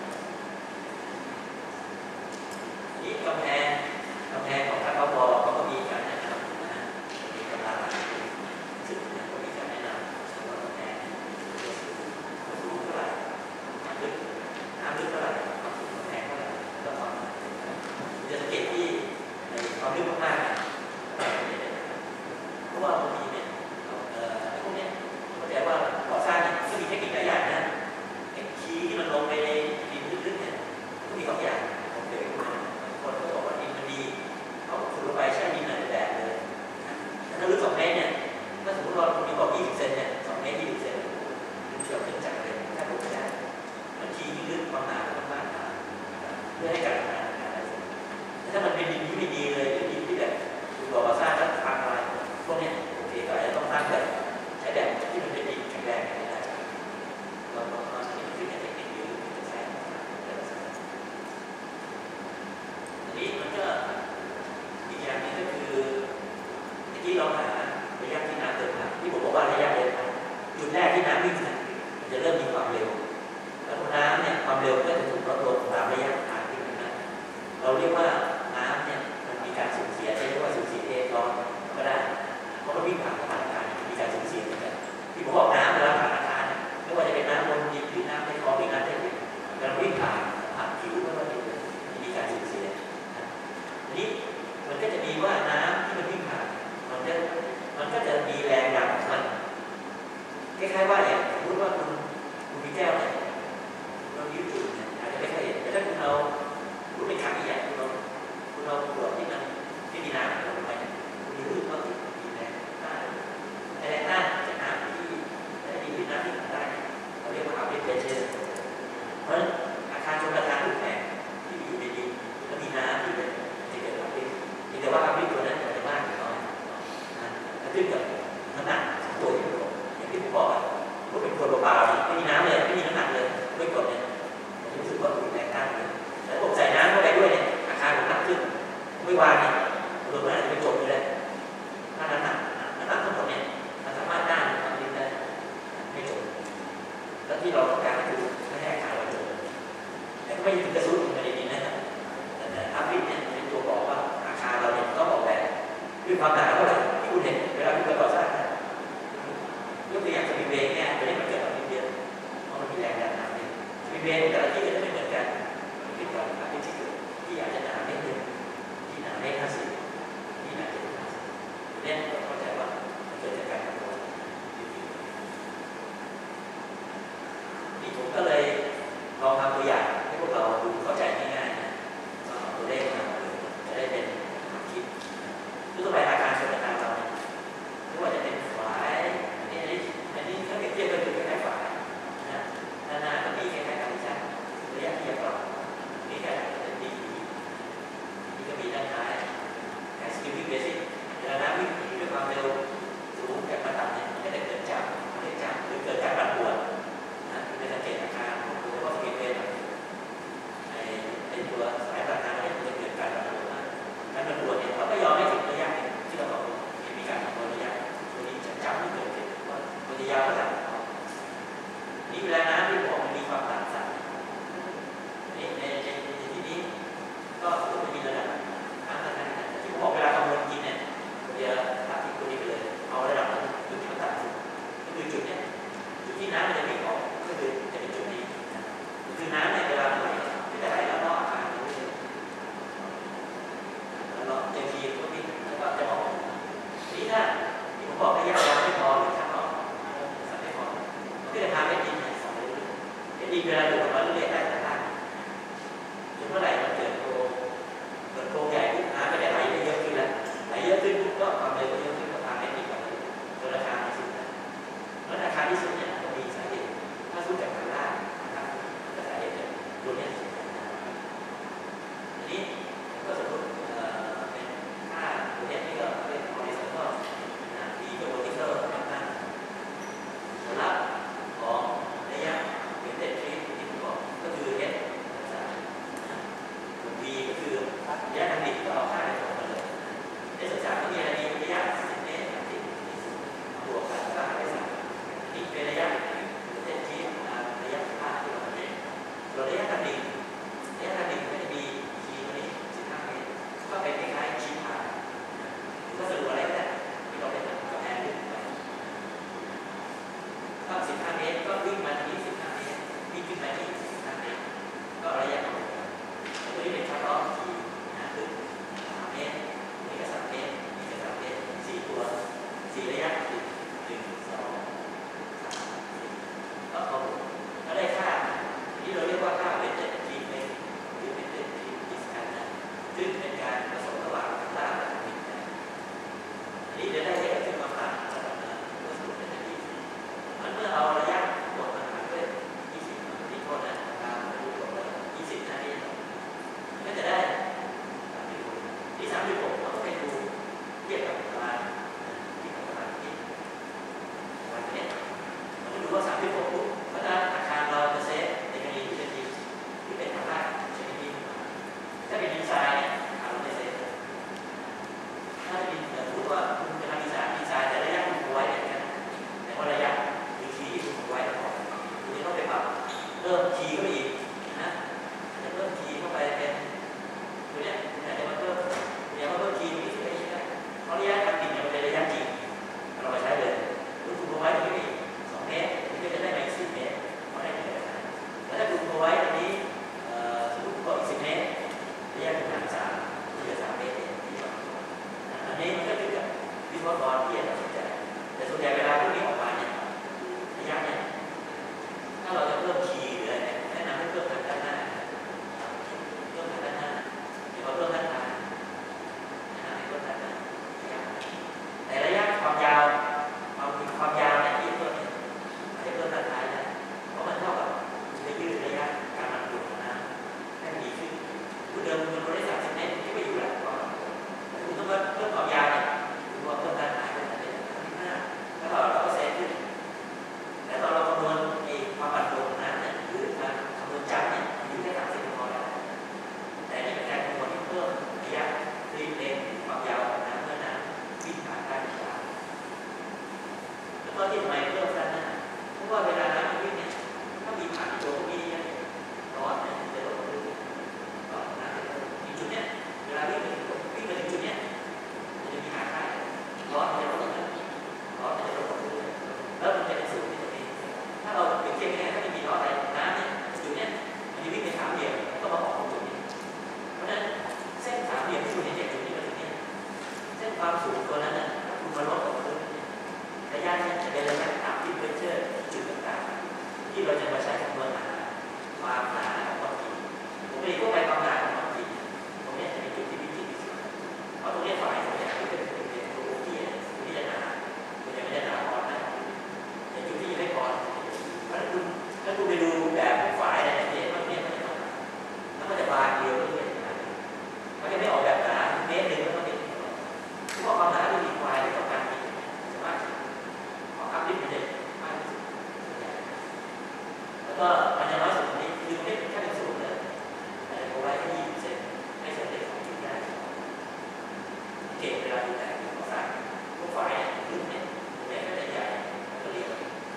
นี่กำแพงกำแพงของท่านเขาพอเขาก็มีการแนะนำนะมีกำลังซึ่งก็มีการแนะนำว่ากำแพงสูงเท่าไหร่น้ำลึกน้ำลึกเท่าไหร่ความสูงกำแพงเท่าไหร่ก็ความจะสังเกตที่ความลึกมากๆเพราะว่าบางทีเนี่ยพวกนี้เข้าใจว่าก่อสร้างเนี่ยก็มีเทคนิคหลายอย่างนะไอ้คีย์ที่มันลงไปในดินลึกๆเนี่ยก็มีสองอย่างผมเคยดูนะคนก็บอกว่าดินมันดีเขาขุดลงไปใช้ดินหลายแบบเลยถ้าลึกสองเมตรเนี่ยถ้าสมมติเราคุณบอกยี่สิบเซนเนี่ยสองเมตรยี่สิบเซนมันเชื่อมถึงจักรเลยถ้าผมไม่ได้มันคีย์ที่ลึกความหนามันมากเพื่อให้การทำงานได้แต่ถ้ามันเป็นดินที่ไม่ดีเลยหรือดินที่แบบคุณบอกว่าสร้างแล้วพังอะไรพวกนี้โอเคก็อาจจะต้องสร้างแบบใช้แบบที่มันเป็นดินแข็งแรงไม่ได้เราต้องมาใช้เทคนิคเทคนิคอยู่จะใช้อันนี้มันก็อีกอย่างนึงก็คือที่เราหาระยะที่น้ำเดินผ่านที่ผมบอกว่าระยะเดินผ่านจุดแรกที่น้ำวิ่งผ่านมันจะเริ่มมีความเร็วแล้วน้ำเนี่ยความเร็วก็จะถูกลดลงตามระยะทางที่มันนั้นเราเรียกว่าน้ำเนี่ยมันมีการสูญเสียในก็จะมีว่าน้ำที่มันวิ่งผ่านมันจะมันก็จะมีแรงดันของมันคล้ายๆว่าอย่างสมมติว่าคุณคุณมีแก้วเนี่ยเรายืดจุดเนี่ยอาจจะไม่เคยเห็นแต่ถ้าคุณเอาคุณเป็นถังใหญ่คุณเอาคุณเอาขวดที่มันที่มีน้ำลงไปคุณยืดก็ติดมีแรงต้านแรงต้านจากน้ำที่ได้ดีที่น้ำที่ผ่านได้เราเรียกว่าอัพเดทเชนเพราะฉะนั้นอาคารชลประทานทุกแห่งที่อยู่ในดินแล้วมีน้ำที่เป็นที่เกิดอัพเดทแต่ว่าอัพเดทตัวนั้นจะมากหรือน้อยนะขึ้นกับน้ำหนักของตัวที่อย่างที่ผมบอกอ่ะก็เป็นคนเปล่าๆไม่มีน้ำเลยไม่มีน้ำหนักเลยด้วยกรดเนี่ยผมรู้สึกว่ามีแรงต้านเลยแต่ผมใส่น้ำเข้าไปด้วยเนี่ยอาคารผมหนักขึ้นไม่วางเนี่ยรวมแล้วจะเป็นจบเลยถ้าน้ำหนักน้ำหนักทั้งหมดเนี่ยมันสามารถต้านความดิ้นได้ไม่จบแล้วที่เราต้องการคือไม่ให้อาคารเราจบแต่ไม่ถึงกระสุนในดินนะครับแต่อาฟิศเนี่ยเป็นตัวบอกว่าอาคารเราเนี่ยต้องออกแบบด้วยความหนาเท่าไหร่ที่คุณเห็นเวลาคุณก่อสร้างยกตัวอย่างสวิงเวย์เนี่ยตัวนี้มันเกิดจากดินเดียวเพราะมันมีแรงดันน้ำเนี่ยสวิงเวย์แต่ละที่ก็จะไม่เหมือนกันเป็นการอาฟิศที่เกิดที่อาจจะหนาไม่ถึงที่หนาไม่ห้าสิบที่หนาเจ็ดห้าสิบเนี่ยเราเข้าใจว่ามันเกิดจากการทำตัวนี่ผมก็เลยลองทำตัวอย่างให้พวกเราดูเข้าใจง่ายๆนะเอาตัวเลขมาจะได้เป็นความคิดคือตัวแบบอาการชนประทานเราเนี่ยไม่ว่าจะเป็นฝายอันนี้อันนี้อันนี้ถ้าเปรียบเทียบก็คือคล้ายๆฝายนะด้านหน้าก็มีคล้ายๆการดิชั่นระยะเทียบกับนี่แค่เป็นดีนี่ก็มีด้านท้ายแค่สกิลวิ่งเบสิกเวลาน้ำวิ่งด้วยความเร็วสูงจากระดับเนี่ยมันก็จะเกิดจับเกิดจับหรือเกิดการปั่นป่วนนะเป็นสังเกตอาการของตัวว่าสกิลเป็นไอ้ไอ้ตัวสายประทานเนี่ยมันจะเกิดการปั่นป่วนการปั่นป่วนเนี่ยเราก็ยอมไม่ถึงระยะที่เราบอกมีการปั่นป่วนระยะตัวนี้จะจับที่เกิดขึ้นว่ามันจะยาวเท่าไหร่นี่เวลาน้ำที่บอกมันมีความต่างสั่นนี่ในในในที่นี้ก็ถือว่ามีระดับน้ำต่างกันที่ผมบอกเวลาคำนวณจริงเนี่ยเดี๋ยวตัดที่ตัวนี้ไปเลยเอาระดับจุดที่มันต่ำสุดก็คือจุดเนี้ยจุดที่น้ำมันจะวิ่งออกก็คือจะเป็นจุดนี้คือน้ำเนี่ยเวลาไหลมันจะไหลแล้วนอกอาคารแล้วเราเจอทีก็วิ่งแล้วก็จะออกนี่ถ้าที่ผมบอกระยะยาวไม่พอหรือถ้าออกสั่นไม่พอมันก็จะพาไปดินเนี่ยสองเลยดินเวลาดูดออกมาเรื่อยๆได้แต่ละจนเมื่อไหร่มันเกิดโครงเกิดโครงใหญ่ปุ๊บน้ำก็จะไหลได้เยอะขึ้นแล้วไหลเยอะขึ้นปุ๊บก็ความเร็วก็เยอะขึ้นก็พาไปดินกับจนราคาที่สุดนะแล้วราคาที่สุดเนี่ยก็มีสาเหตุถ้าสู้จากการล่านะครับก็สาเหตุเนี่ยตัวเนี้ยทีนี้ก็สมมติเป็นค่าตัวเนี้ยที่เราเป็นคอร์ดิซอนก็ที่ตัวโปรติเซอร์นะครับผลลัพธ์ของระยะเป็นเด็ดที่ที่ผมบอกก็คือ S ส่วน V ก็คือระยะทางดินก็เอาค่าในตัวมาเลยในศึกษาก็มีอะไรดีระยะสิบเมตรที่บวกกันก็หาได้สามนี่เป็นระยะเด็ดที่ระยะค่าที่เราเรียนส่วนระยะทางดินระยะทางดินก็จะมีขีดตัวนี้สิบห้าเมตรก็เป็นคล้ายๆขีดผ่านก็สรุปอะไรก็ได้ที่เราเป็นกำแพงขึ้นไปก็สิบห้าเมตรก็วิ่งมาที่สิบห้าเมตรวิ่งขึ้นมาที่สิบห้าเมตรก็ระยะตัวนี้เป็นเฉพาะที่หนาขึ้นสามเมตรนี่ก็สามเมตรนี่ก็สามเมตรสี่ตัวสี่ระยะหนึ่งสองสามสี่ก็เอาก็ได้ค่าที่เราเรียกว่าค่าเวทเจ็ดทีเมตรหรือเวทเจ็ดทีดิสกันนะซึ่งเป็นการผสมระหว่างล่างและดินนะอันนี้จะได้แยกขึ้นมาผ่านระดับน้ำก็สรุปเป็นที่มันเมื่อเอาระยะหมดมาหารด้วยยี่สิบที่โทษนะตามรูปของเรายี่สิบนาทีก็จะได้ที่สามสิบหกเราก็ไปดูเทียบกับประมาณที่ประมาณที่วันนี้เราก็ดูว่าสามสิบหกปุ๊บเพราะฉะนั้นอาคารเราจะเซฟในกรณีที่เป็นดินที่เป็นทางลาดชนิดดินถ้าเป็นดินทรายเนี่ยอาคารเราไม่เซฟถ้าเป็นดินสมมติว่าคุณจะทำดีไซน์มคุณได้สามสิบเมตรที่ไม่อยู่แล้วคุณต้องมาเพิ่มความยาวเนี่ยคุณว่าเพิ่มด้านหน้าเป็นอะไรที่หน้าแล้วเราเราก็เซฟขึ้นแล้วตอนเราคำนวณไอ้ความปั่นตัวของน้ำเนี่ยหรือการคำนวณจับเนี่ยอยู่แค่สามสิบพอแล้วแต่นี่เป็นการคำนวณที่เพิ่มระยะรีเลนความยาวของน้ำเมื่อน้ำวิ่งผ่านด้านขวาแล้วก็ที่ทำไมเพิ่มด้านหน้าเพราะว่าเวลาน้ำมันวิ่งเนี่ยถ้ามีผ่านตัวพวกนี้เนี่ยร้อนเนี่ยจะลดลงก็น้ำจะลดถึงจุดเนี่ยเวลาวิ่งไปถึงวิ่งไปถึงจุดเนี่ยมันจะมีหาค่าร้อนจะลดลงร้อนจะลดลงแล้วมันจะเป็นสูตรที่ตรงนี้ถ้าเราเปรียบเทียบง่ายๆถ้าไม่มีร้อนอะไรน้ำเนี่ยจุดเนี่ยมันจะวิ่งไปสามเหลี่ยมก็มาออกตรงจุดนี้เพราะฉะนั้นเส้นสามเหลี่ยมที่คุณเห็นจากจุดนี้มาถึงเนี่ยเส้นความสูงตัวนั้นนะถ้าคุณมาลดลงพื้นระยะนี้จะเป็นระยะต่ำที่เป็นเชื่อจุดต่างๆที่เราจะมาใช้คำนวณหาความหนาของก้อนหินผมเรียกว่าไปความหนาของก้อนหินตรงนี้จะเป็นจุดที่วิจิตรที่สุดเพราะตรงนี้ฝ่ายตรงนี้ที่เป็นจุดเด่นตัวที่ที่จะหนามันจะไม่ได้หนาพอนะแต่จุดที่ยังไม่พอเพราะฉะนั้นคุณถ้าคุณไปดูแบบฝ่ายเนี่ยเห็นว่าเนี่ยมันจะต้องแล้วมันจะบานเดียวเรื่อยๆมันจะไม่ออกแบบหนาเมตรหนึ่งแล้วก็เมตรเพราะว่าความหนาที่มีควายที่ต้องการมีจะมากของอัพลิฟต์มันจะมากที่สุดแล้วก็มันจะน้อยสุดนี้คือไม่เป็นแค่เป็นศูนย์เลยแต่เอาไว้ที่ยี่สิบเซนให้เสร็จได้ของที่ได้เก่งเวลาดูแต่ก่อสร้างพวกฝ่ายรุ่นเนี่ยเนี่ยก็จะใหญ่ก็เรียก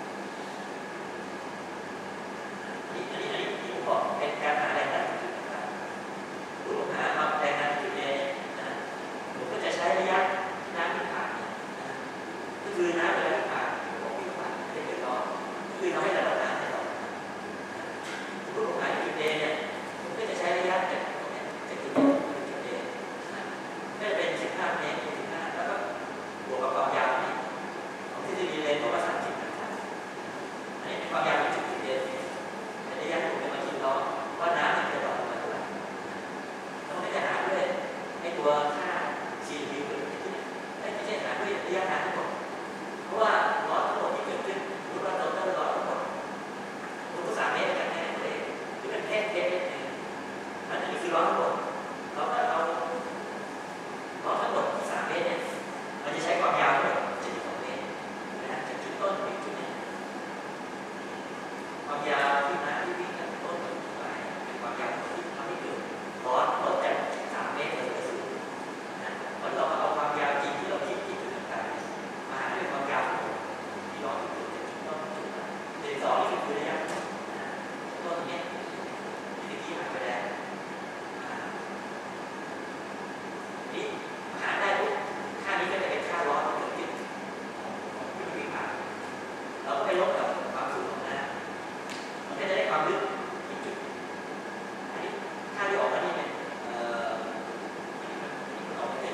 อันนี้อันนี้อันนี้ที่ผมบอกเป็นการหาแรงดันจุดต่างๆผมหามาแรงดันจุดเนี่ยนะผมก็จะใช้ระยะที่น้ำที่ผ่านเนี่ยก็คือน้ำเวลาที่ผ่านผมวิ่งผ่านไม่เกิดร้อนคือทำให้ระดับน้ำเนี่ยต่อรูปหาจุดเดเนี่ยผมก็จะใช้ระยะจากตรงนี้จากจุดเดถึงจุดเดนะก็จะเป็นสิบห้าเมตรสิบห้าแล้วก็บวกกับความยาวนี่ของที่จะมีเลนบอกว่าสามสิบนะครับอันนี้เป็นความยาวของจุดจุดเดแต่ระยะผมจะมาคิดล้อว่าน้ำมันจะต่อมาเท่าไหร่แล้วมันก็จะหาด้วยไอ้ตัวค่า ซี วิว หรือที่เนี่ยไม่ใช่หาด้วยระยะทางทั้งหมดเพราะว่าล้อทั้งหมดที่เกิดขึ้นรู้ว่าเราต้องล้อทั้งหมดรู้ว่าสามเมตรกันแค่ไหนเลยหรือเป็นแค่เทปเล็กนึงอันนี้คือล้อทั้งหมดเราก็เอาล้อทั้งหมดที่สามเมตรเนี่ยมันจะใช้ความยาวทั้งหมดเจ็ดสิบสองเมตรนะจากจุดต้นถึงจุดนี้ความยาวที่น้ำที่วิ่งจากต้นถึงปลายเป็นความยาวที่ทำให้เกิดล้อลดจากสามเมตรเหลือศูนย์นะมันเราเอาความยาวจริงที่เราคิดที่จุดต่างๆมาหาด้วยความยาวที่ล้อที่เกิดจากจุดต้นถึงจุดปลายเด่นสองนี่คือระยะต้นตรงนี้ที่ที่หาไปแล้วนี่หาได้ปุ๊บค่านี้ก็จะเป็นค่าล้อที่เกิดขึ้นของที่วิ่งผ่านเราก็ไปลบกับความสูงของน้ำมันก็จะได้ความลึกอีกจุดอันนี้ค่าที่ออกมานี่เนี่ยเอ่อมันออกมาเป็น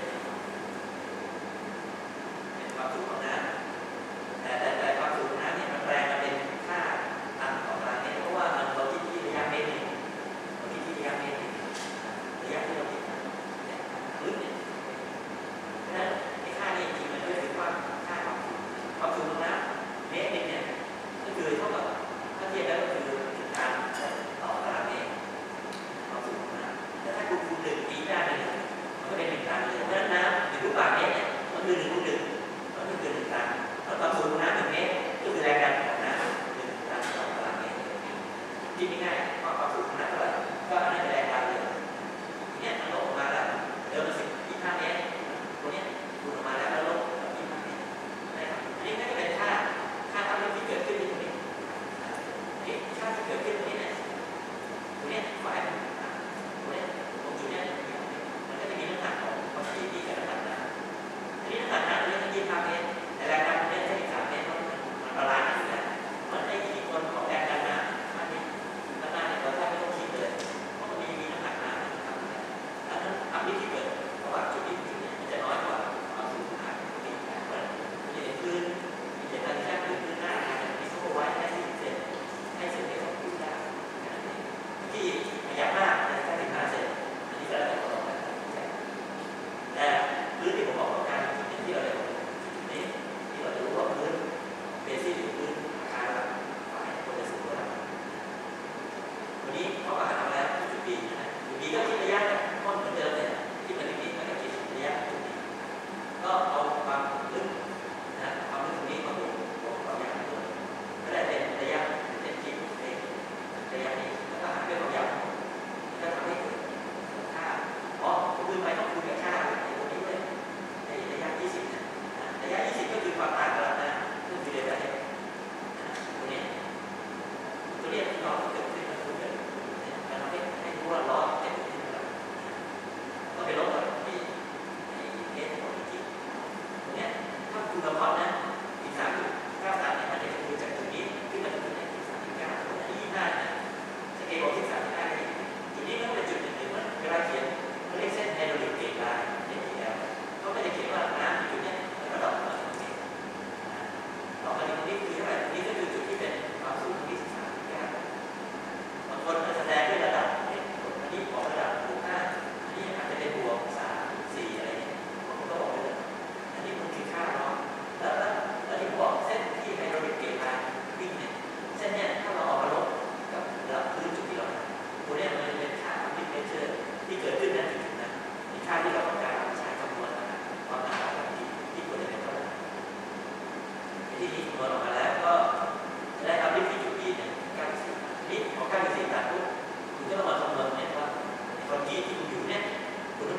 เป็นความสูงของน้ำแต่แต่แต่ความสูงของน้ำเนี่ยมันแปลงมาเป็นค่าตันต่อตารางเมตรเพราะว่ามันเราคิดที่ระยะเมตรนึงเราคิดที่ระยะเมตรนึงระยะที่เราคิดเนี่ยลึกเนี่ยเพราะฉะนั้นไอ้ค่านี้จริงมันก็คือว่าค่าความสูงความสูงของน้ำเมตรนึงเนี่ยก็คือเท่ากับถ้าเทียบแล้วก็คือจุดการต่อตารางเมตรความสูงของน้ำแต่ถ้าคุณคูณหนึ่งอีกด้านหนึ่งมันก็เป็นหนึ่งตันเลยเพราะฉะนั้นน้ำหนึ่งลูกบาศก์เมตรเนี่ยมันคือหนึ่งคูณหนึ่งมันก็คือหนึ่งตันแล้วความสูงของน้ำหนึ่งเมตรก็คือแรงดันของน้ำหนึ่งตันต่อตารางเมตรคิดง่ายๆว่าความสูงของน้ำเท่าไหร่ก็อันนั้นเป็นแรงดันเลยเนี่ยมันลดออกมาแล้วเดิมมันสิบยี่สิบห้าเมตรตัวเนี้ยคูณออกมาแล้วแล้วลดยี่สิบห้าเมตรนะครับอันนี้ก็จะเป็นค่าค่าทำให้ที่เกิดขึ้นที่ตรงนี้นี่ค่าที่เกิดขึ้นตรงนี้เนี่ยตรงเนี้ยฝ่ายตรงเนี้ยตรงจุดเนี้ยมันก็จะมีน้ำหนักของความถี่ที่กับ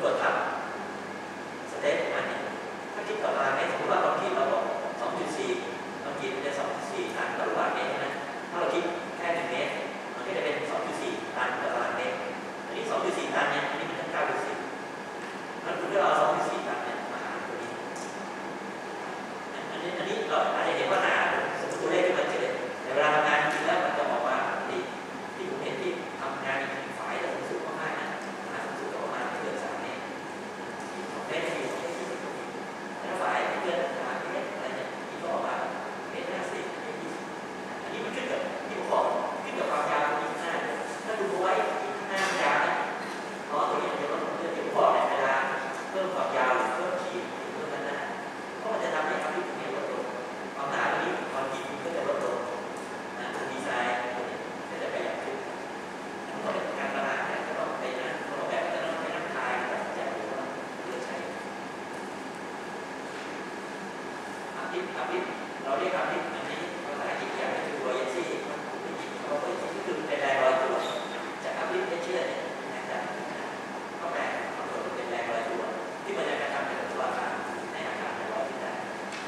กดทับสเตปอันนี้ถ้าคิดต่อมาเนี่ยสมมติว่าบางทีเราบอก สองจุดสี่ บางทีมันจะ สองจุดสี่ ตันต่อลูกบาศก์เมตรใช่ไหมถ้าเราคิดแค่หนึ่งเมตรมันก็จะเป็น สองจุดสี่ ตันต่อตารางเมตรอันนี้ สองจุดสี่ ตันเนี่ยอันนี้มัน เก้าจุดสี่ มันคุณก็เอา สองจุดสี่ ตันเนี่ยมาหารตัวนี้อันนี้อันนี้เราอาจจะเห็นว่าหนาสมมติตัวเลขที่มันเฉลี่ยแต่เวลาทำงานจริงๆแล้วมันจะออกมาที่ที่ผมเห็นที่ทำงานในฝ่ายจะสูงสุดมากๆนะหาสูงสุดก็ประมาณไม่เกินสามเมตรสองเมตรที่อยู่ที่ที่แต่ฝ่ายที่เกินสามเมตรอะไรเนี่ยที่ก็ออกมาเมตรห้าสิบเมตรยี่สิบอันนี้มันขึ้นกับที่ผมบอกขึ้นกับความยาวของที่หน้าถ้าดูไว้ที่หน้ายาวนะเพราะตัวนี้มันจะลดเรื่องที่ผมบอกในเวลาเพิ่มความยาวหรือเพิ่มขีดเพิ่มด้านหน้าเพราะมันจะทำให้ความที่ตรงนี้ลดลงความหนาตรงนี้ความจริงมันก็จะลดลงนะดีไซน์ก็จะประหยัดขึ้นมันก็เป็นการตลาดเนี่ยก็ต้องไปนะเราแบบจะต้องไปนั่งทายตัดสินใจดูว่าเลือกใช้อัพดิฟอัพดิฟเราเรียกอัพดิฟอันนี้ภาษาอังกฤษอย่างนี้คือ buoyancy มันไม่ยินเขาบอก buoyancy ก็คือเป็นแรงลอยตัวจากอัพดิฟเชื่อเนี่ยแรงดันก็แปลบางคนเป็นแรงลอยตัวที่มันจะกระทำให้ตัวอาคารในอาคารลอยขึ้นได้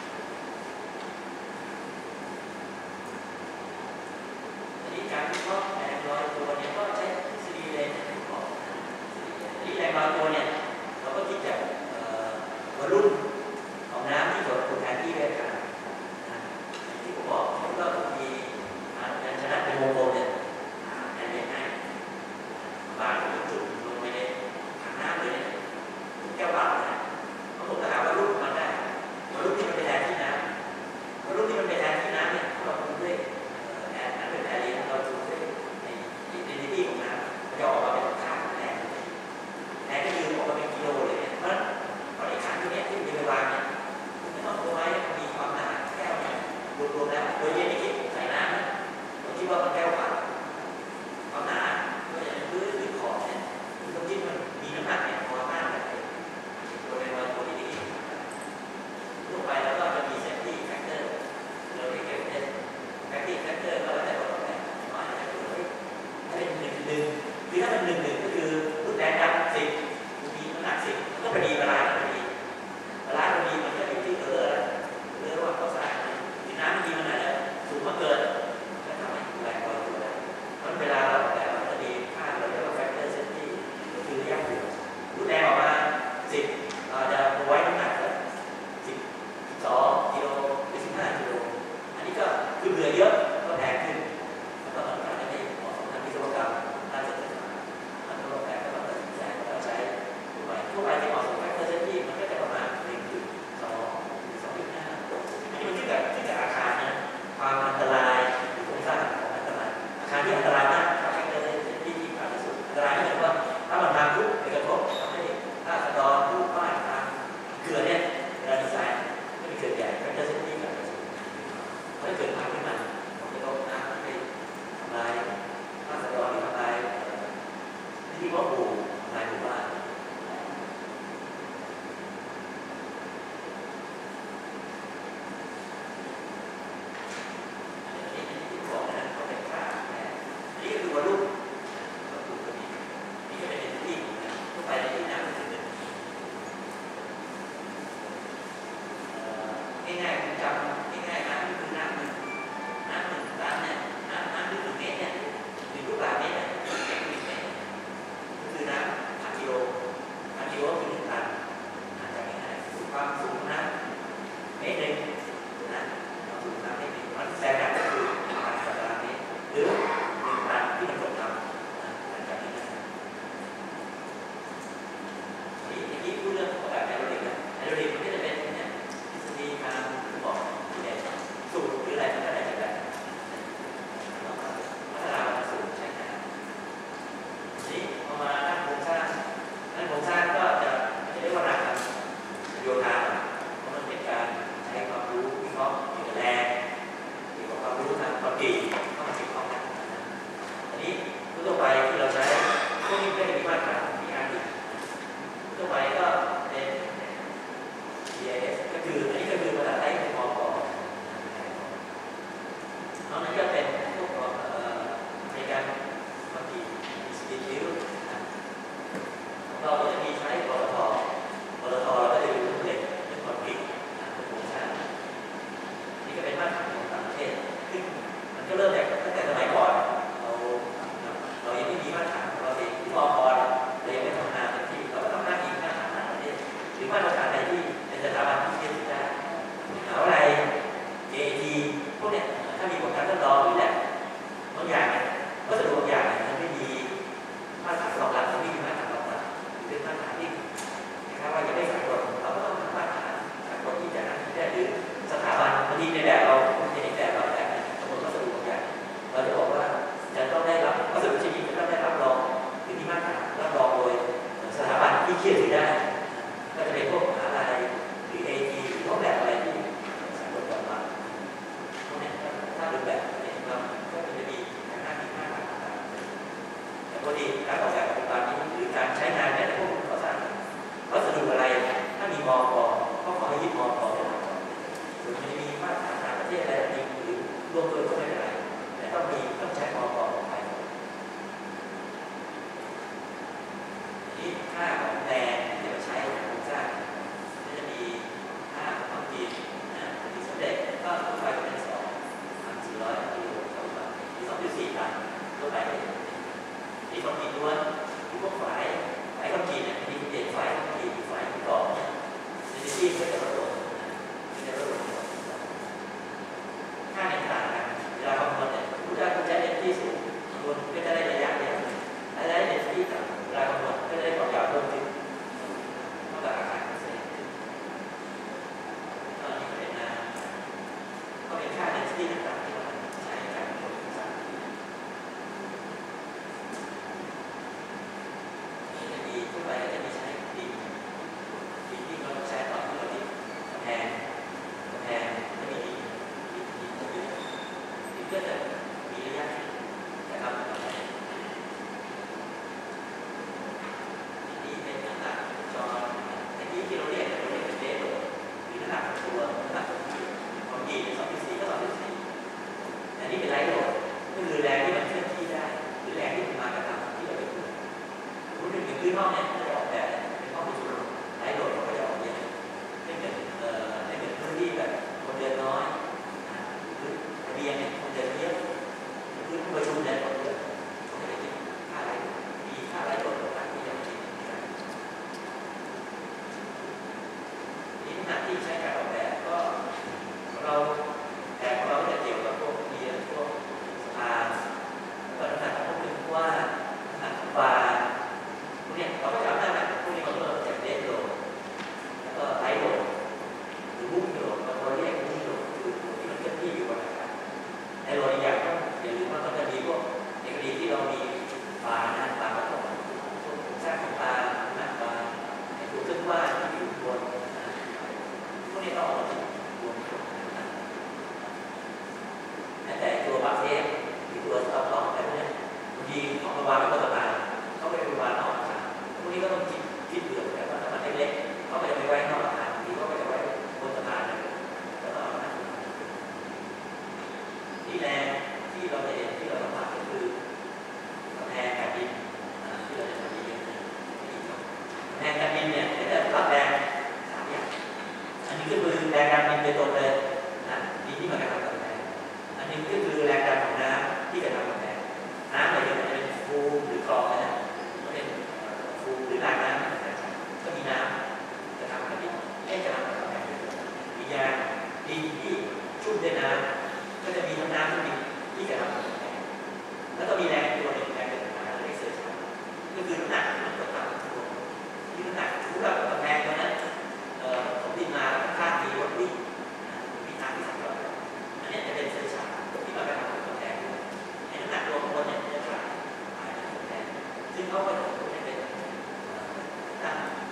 อันนี้การวิเคราะห์แรงลอยตัวเนี่ยก็ใช้ทฤษฎีเลยนะที่บอกอันนี้แรงลอยตัวเนี่ยเราก็คิดจากวอลลุ่มของน้ำที่โดนกดแทนที่ด้วยกันที่ผมบอกก็มีการชนะเป็นวงกลมเนี่ยแทนยังไงบาทจุดลงไปในถังน้ำเลยแก้วบาทนะเพราะผมจะหาว่ารูปมันได้ว่ารูปที่มันเป็นแทนที่น้ำว่ารูปที่มันเป็นแทนที่น้ำเนี่ยเราดูด้วยแทนนั้นเป็นแทนเรียนเราดูด้วยในในในที่ของน้ำมันจะออกมาเป็นค่าแรงแรงก็คือออกมาเป็นกิโลเลยเนี่ยเพราะฉะนั้นตอนนี้ขันที่เนี่ยที่มีเวลาเนี่ยไม่ต้องตัวไม้มีความหนาแก้วเนี่ยรวมๆแล้วโดยที่ไม่คิดใส่น้ำผมคิดว่ามันแก้วบาทความหนาก็จะเป็นพื้นหรือขอบเนี่ยคือตรงที่มันมีน้ำหนักเนี่ยพอมากเลยตัวในวันตัวนี้ลงไปแล้วก็จะมีเซฟตี้แฟกเตอร์เราเรียกเก็บเซฟตี้แฟกเตอร์ก็แล้วแต่ว่าแต่ว่าอาจจะเป็นถ้าเป็นหนึ่งหนึ่งคือถ้าเป็นหนึ่งหนึ่งก็คือรูปแรงดันสิบมีน้ำหนักสิบก็พอดีเวลาพอดีเวลาพอดีมันก็อยู่ที่เออเออว่าเขาสร้างที่น้ำมันดีมันอาจจะสูงมากเกินก็ทำให้แรงลอยตัวได้เพราะเวลาเราแต่ว่าพอดีค่าเราเรียกว่าแฟกเตอร์เซฟตี้ก็คือระยะบวกรูปแรงออกมาสิบเราจะไว้น้ำหนักแล้วสิบสองกิโลหรือสิบห้ากิโลอันนี้ก็คือเหลือเยอะก็แพงขึ้นแล้วก็ต้องการจะให้เหมาะสมทางวิศวกรรมด้านเศรษฐศาสตร์ทางระบบแบบก็ต้องตัดสินใจว่าใช้ทั่วไปทั่วไปที่เหมาะสมแฟกเตอร์เซฟตี้มันก็จะประมาณหนึ่งจุดสองหรือสองจุดห้าอันนี้มันขึ้นกับขึ้นกับอาคารนะความอันตรายหรือโครงสร้างของอันตรายอาคารที่อันตรายมากถ้าแฟกเตอร์เซฟตี้ที่มากที่สุดอันตรายไม่เหมือนว่าถ้ามันทางทุกไปกระทบทำให้ถ้าสะดอนทุกบ้านทางเกลือเนี่ยเวลาดีไซน์ไม่มีเกิดใหญ่แฟกเตอร์เซฟตี้แบบถ้าเกิดพังขึ้นมาผมจะต้องน้ำมันไปทำลายถ้าสะดอนหรือทำลายที่ว่าบูทำลายหมู่บ้านง่ายๆจำง่ายๆน้ำนี่คือน้ำหนึ่งน้ำหนึ่งตันเนี่ยน้ำน้ำที่หนึ่งเมตรเนี่ยหนึ่งลูกบาศก์เมตรเนี่ยแข็งหนึ่งเมตรคือน้ำพันกิโลพันกิโลคือหนึ่งตันอาจจะง่ายๆความสูงน้ำเมตรหนึ่งนะความสูงน้ำเมตรหนึ่งมันแสดงก็คือพันตารางเมตรหรือหนึ่งตันที่มันตกทำนะอาจจะง่ายๆนี่อย่างนี้พูดเรื่องของแบบไฮโดรลิกนะไฮโดรลิกมันก็จะเป็นเนี่ยทฤษฎีการบอกตรฐานที่นะครับว่าจะได้สากลเราก็ต้องหามาตรฐานสากลที่จะนั้นได้หรือสถาบันบางทีในแบบเราในแบบเราแบบสมมติวัสดุบางอย่างเราจะบอกว่าจะต้องได้รับวัสดุชนิดจะต้องได้รับรองหรือที่มาตรฐานรับรองโดยสถาบันที่เชื่อถือได้ก็จะเป็นพวกมหาลัยหรือ เอ ที หรือพวกแบบอะไรที่สากลยอมรับพวกนี้ถ้าดูแบบนี้เราก็จะมีหน้าที่มากแต่พอดีการออกแบบปัจจุบันนี้หรือการใช้งานในพวกก่อสร้างวัสดุอะไรถ้ามีมอปอก็ขอให้ยึดมอปอได้ส่วนจะมีมาตรฐานต่างประเทศอะไรหรือรวมตัวก็ไม่เป็นไรแต่ต้องมีต้องใช้มอปอไปนี่ค่าของแรงที่จะมาใช้ในโครงสร้างก็จะมีค่าความจีนนะที่สำเร็จก็ทั่วไปเป็นสองพันสี่ร้อยกิโลต่อตันที่สองจุดสี่ตันทั่วไปที่ความจีนล้วนที่พวกฝ่ายฝ่ายความจีนเนี่ยมีเด่นฝ่ายความจีนฝ่ายที่ก่อเนี่ยในที่ก็จะลดลงจะลดลงค่าในต่างกันเวลาคำนวณเนี่ยผู้ได้ผู้ใช้เด่นที่สูงคำนวณก็จะได้ระยะเดียวและได้เด่นที่ต่ำเวลาคำนวณก็จะได้ความยาวเพิ่มขึ้นเท่ากับอาคารเสร็จตอนนี้เป็นนะก็เป็นค่าเด่นที่ต่างๆที่เราใช้ในการคำนวณสร้างดีทั่วไปก็จะมีใช้ดินดินที่เราใช้ตอนที่เราดินกำแพงกำแพงจะมีดินดินดินดินดินก็จะมีระยะนะครับนี่เป็นน้ำหนักจอในที่ที่เราเรียกเราเรียกเป็นเดโลหรือน้ำหนักตัวน้ำหนักของดินของดินสองจุดสี่ก็สองจุดสี่อันนี้เป็นไลท์โหลดก็คือแรงที่มันเคลื่อนที่ได้หรือแรงที่มันมากระทำที่เราไปพูดรู้ถึงพื้นห้องเนี่ยจะออกแบบเป็นห้องประชุมไร้โหลดก็จะออกเยอะไม่เหมือนเอ่อไม่เหมือนพื้นที่แบบคนเดินน้อยหรือระเบียงเนี่ยคนเดินเยอะพื้นประชุมเนี่ยคนเยอะก็จะเป็นค่าไร้มีค่าไร้โหลดต่างๆที่จะมีนี่ขณะที่ใช้การออกแบบก็ของเราแบบของเราจะเกี่ยวกับพวกเรียนพวกสะพานก็น้ำหนักพวกนึงว่าน้ำหนักปลาเนี่ยเราก็จะเอาหน้าหนักพวกนี้มาเพิ่มจากเดนโหลดแล้วก็ไลท์โหลดหรือบุ้งโหลดเราเรียกบุ้งโหลดคือที่มันเคลื่อนที่อยู่บนอากาศในโหลดอีกอย่างก็อย่าลืมว่ามันจะมีพวกในกรณีที่เรามีปลาหน้าปลาประกอบพวกสร้างของปลาหน้าปลาในตัวเครื่องว่าที่อยู่บนพวกนี้ต้องเอามาบนแต่ตัวบัคเทปหรือตัวสต็อปล็อกอะไรพวกนี้บางทีของระวางไว้บนสะพานเขาไประวางนอกอาคารพวกนี้ก็ต้องคิดคิดเผื่อแต่ว่าถ้ามันเล็กๆเขาไปจะไปไว้นอกอาคารที่เขาไปจะไว้บนสะพานเลยแล้วก็เอาหน้าที่แรงที่เราจะเห็นที่เราสัมผัสก็คือกำแพงกันดินที่เราจะทำดีๆกำแพงกันดินเนี่ยจะรับแรงสามอย่างอันนี้ก็คือแรงดันดินโดยตรงเลยนะดินที่มันกระทำกำแพงอันนี้ก็คือแรงดันของน้ำที่กระทำกำแพงน้ำอะไรอย่างเงี้ยเป็นฟูมหรือกรองนะก็เป็นฟูมหรือหลากน้ำก็มีน้ำจะทำกันดิให้จะทำกำแพงมียาดินที่ชุ่มด้วยน้ำก็จะมีทั้งน้ำทั้งดินที่จะทำกำแพงแล้วก็มีแรงตัวหนึ่งแรงเป็นมาเรียกเซอร์ชันก็คือน้ำหนักมันก็ต่ำตัวที่น้ำหนักสมมติว่ากำแพงตัวนั้นผมดินมาข้างมีรถวิ่งมีน้ำที่สังเคราะห์อันนี้จะเป็นเซอร์ชันที่มากระทำกำแพงในน้ำหนักตัวของคนเนี่ยจะขาดหายกำแพงซึ่งเขาก็จะเป็นตั้ง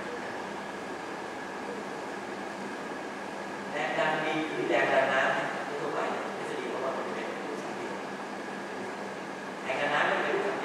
แรงดันดินหรือแรงดันน้ำทั่วไปทฤษฎีบอกว่ามันเป็นรูปสามเหลี่ยมแรงดันน้ำไม่เป็นรูปสาม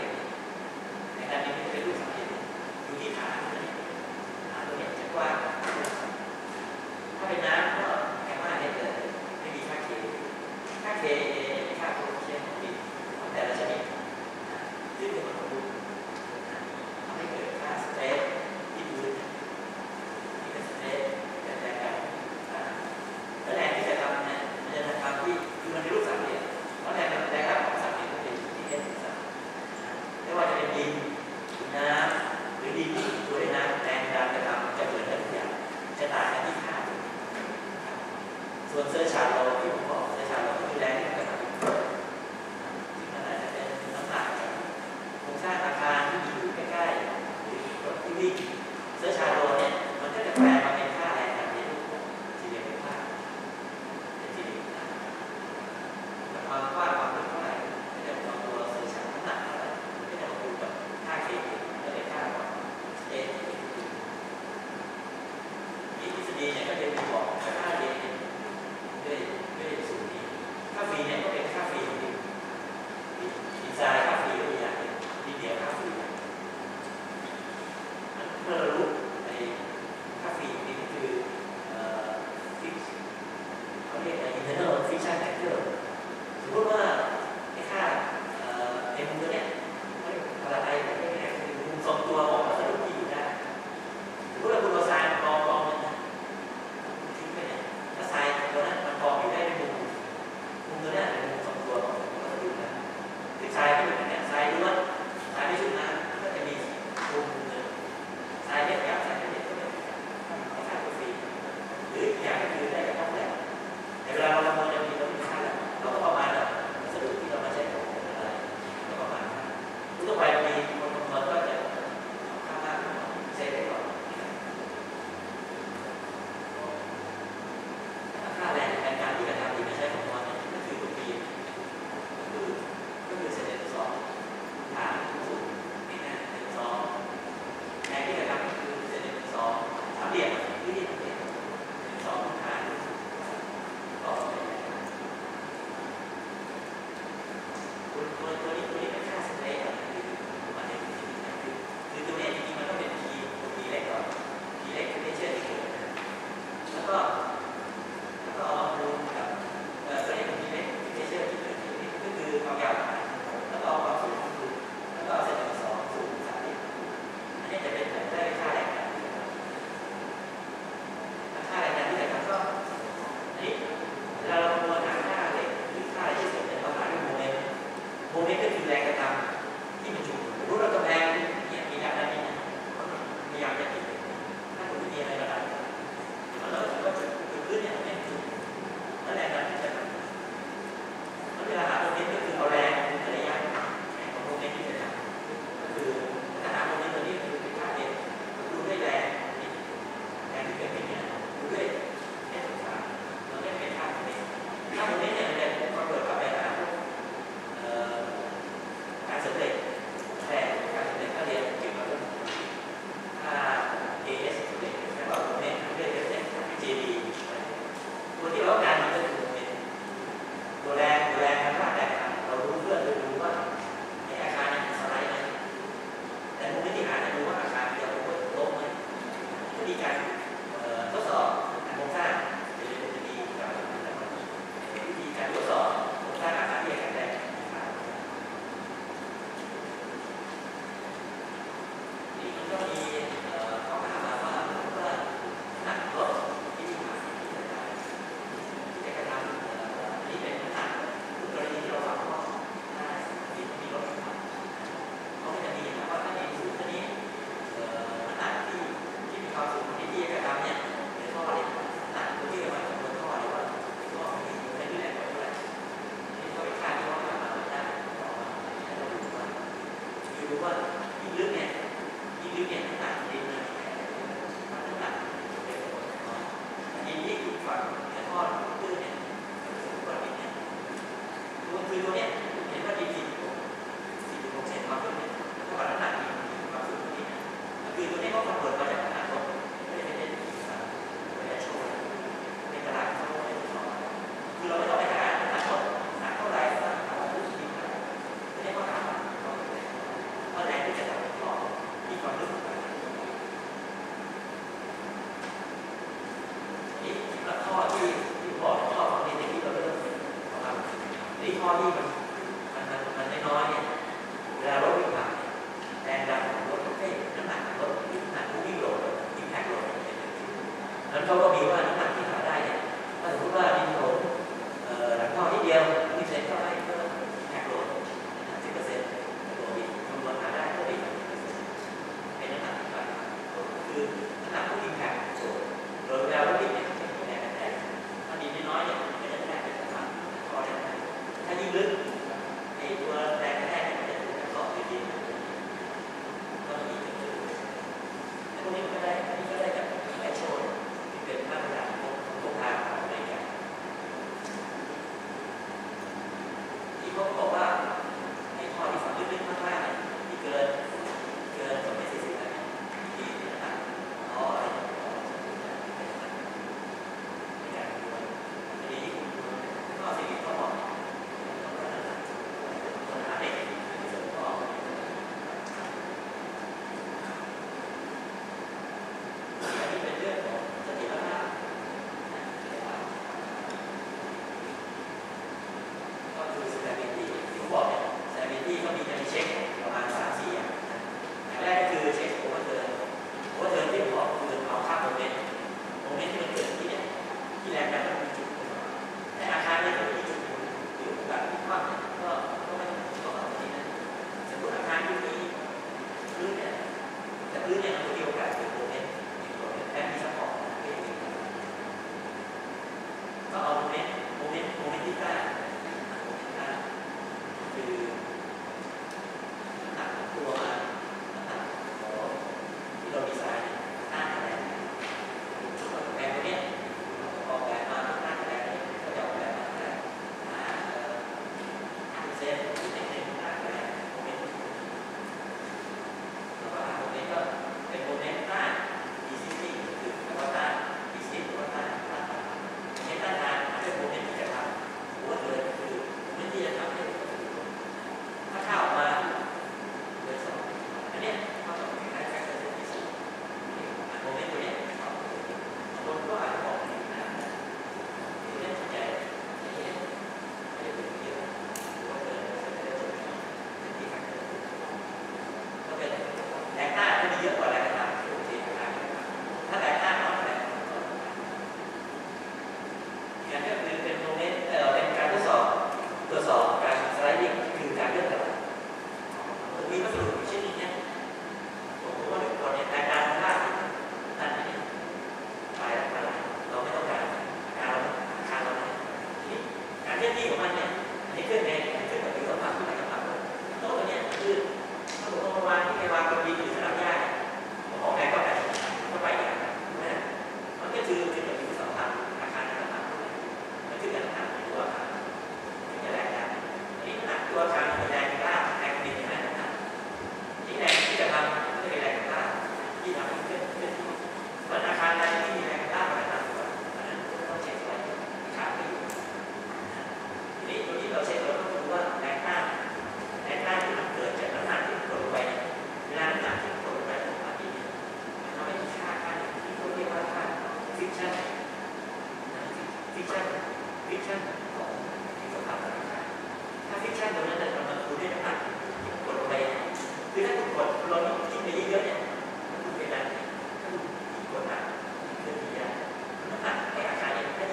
ธีการทดสอบโครงสร้างจะจะดีกว่าวิธีการทดสอบโครงสร้างอาคารที่อาคารแรกนี่มันก็มีข้อหามาว่าว่าหนักรถที่ที่มาที่จะกระทำนี่เป็นหนักกรณีที่เราฟังข้อได้ที่มีรถเขาก็จะมีนะว่าถ้ามีสูงตัวนี้น้ำหนักที่ที่มีความสูงที่ที่กระทำเนี่ยในท่อเนี่ยหนักตัวที่เราจะบนท่อหรือว่าท่อมีในที่แหลกเท่าไหร่นี่ก็เป็นค่าที่ว่ามาได้ต่อมาให้เราดูว่าดูว่ายิ่งลึกเนี่ยยิ่งลึกเนี่ยน้ำหนักดินเนี่ยน้ำหนักเป็นดินที่อยู่ฝั่งในท่อตื้นเนี่ยสูงกว่าดินเนี่ยตัวคือตัวเนี้ยเห็นว่าดินสี่สี่หกเซนความลึกเนี่ยเท่ากับน้ำหนักดินความสูงตัวนี้คือตัวนี้ก็คำนวณมาจากขนาดรถไม่ได้เป็นไม่ได้โชว์ในตลาดเขาไม่ได้สอนคือเราไม่ต้องไปหาขนาดรถหนักเท่าไหร่หนักเท่าไหร่รู้สึกดีเท่าไหร่ตัวนี้ก็หาว่าเมื่อไหร่ที่จะทำท่อที่ความลึกนี่แล้วท่อที่ที่บอกท่อของดินที่เราเริ่มนะครับนี่ท่อที่มันมันมันน้อยเนี่ยเวลารถวิ่งผ่านแรงดันของรถเอ้ยน้ำหนักของรถน้ำหนักผู้วิ่งโหลดอิมแพคโหลดนั้นเขาก็มีว่าน้ำหนักที่หาได้เนี่ยถ้าสมมติว่าดินโหลดหลังท่อที่เดียวที่เซนก็ให้เพิ่มอิมแพคโหลดสิบเปอร์เซ็นต์โหลดดินคำนวณหาได้ก็เป็นเป็นน้ำหนักที่หาคือน้ำหนักผู้วิ่งแพคโหลดโดยเวลารถวิ่งเนี่ยเป็นแรงกระแทกถ้าดินน้อยเนี่ยก็จะแทกเป็นน้ำหนักท่อได้ถ้ายิ่งลึกไอ้ตัวแรงกระแทกเนี่ยมันจะถูกกระสอบในดินก็มีจุดๆแต่พวกนี้ก็ได้นี่ก็ได้จากไอโชว์ที่เป็นมาตรฐาน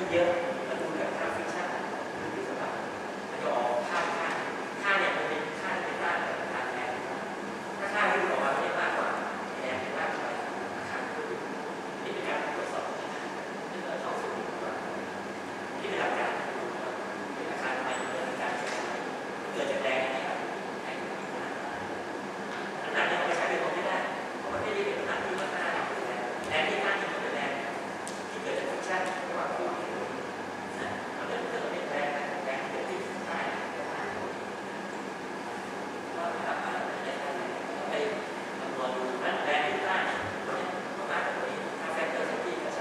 เยอะมันดูกับค่าฟิกชั่นหรือสภาพมันจะออกค่าค่าค่าเนี่ยมันเป็นค่าเป็นค่าแต่ค่าแทนถ้าค่าที่ออกมาไม่มากกว่าแทนเป็นมากกว่าราคาคือนี่เป็นการตรวจสอบนี่เราชอบสูงกว่าที่เป็นหลักการเป็นราคาทำไมเป็นหลักการเกิดจากแรงนี่ครับแรงน้ำหนักเนี่ยมันใช้เป็นของไม่ได้เพราะมันไม่ได้เป็นน้ำหนักที่มันหน้าแรงที่หน้าที่มันเป็นแรงที่เกิดจากฟิกชั่นระหว่างตัวนะมันเริ่มเกิดเป็นแรงแรงเกิดที่ใต้ว่าถ้ามาในทางไหนไปคำนวณดูนั้นแรงที่ใต้ตัวนี้ประมาณตัวนี้ถ้าแฟกเตอร์เซฟตี้ก็ใช้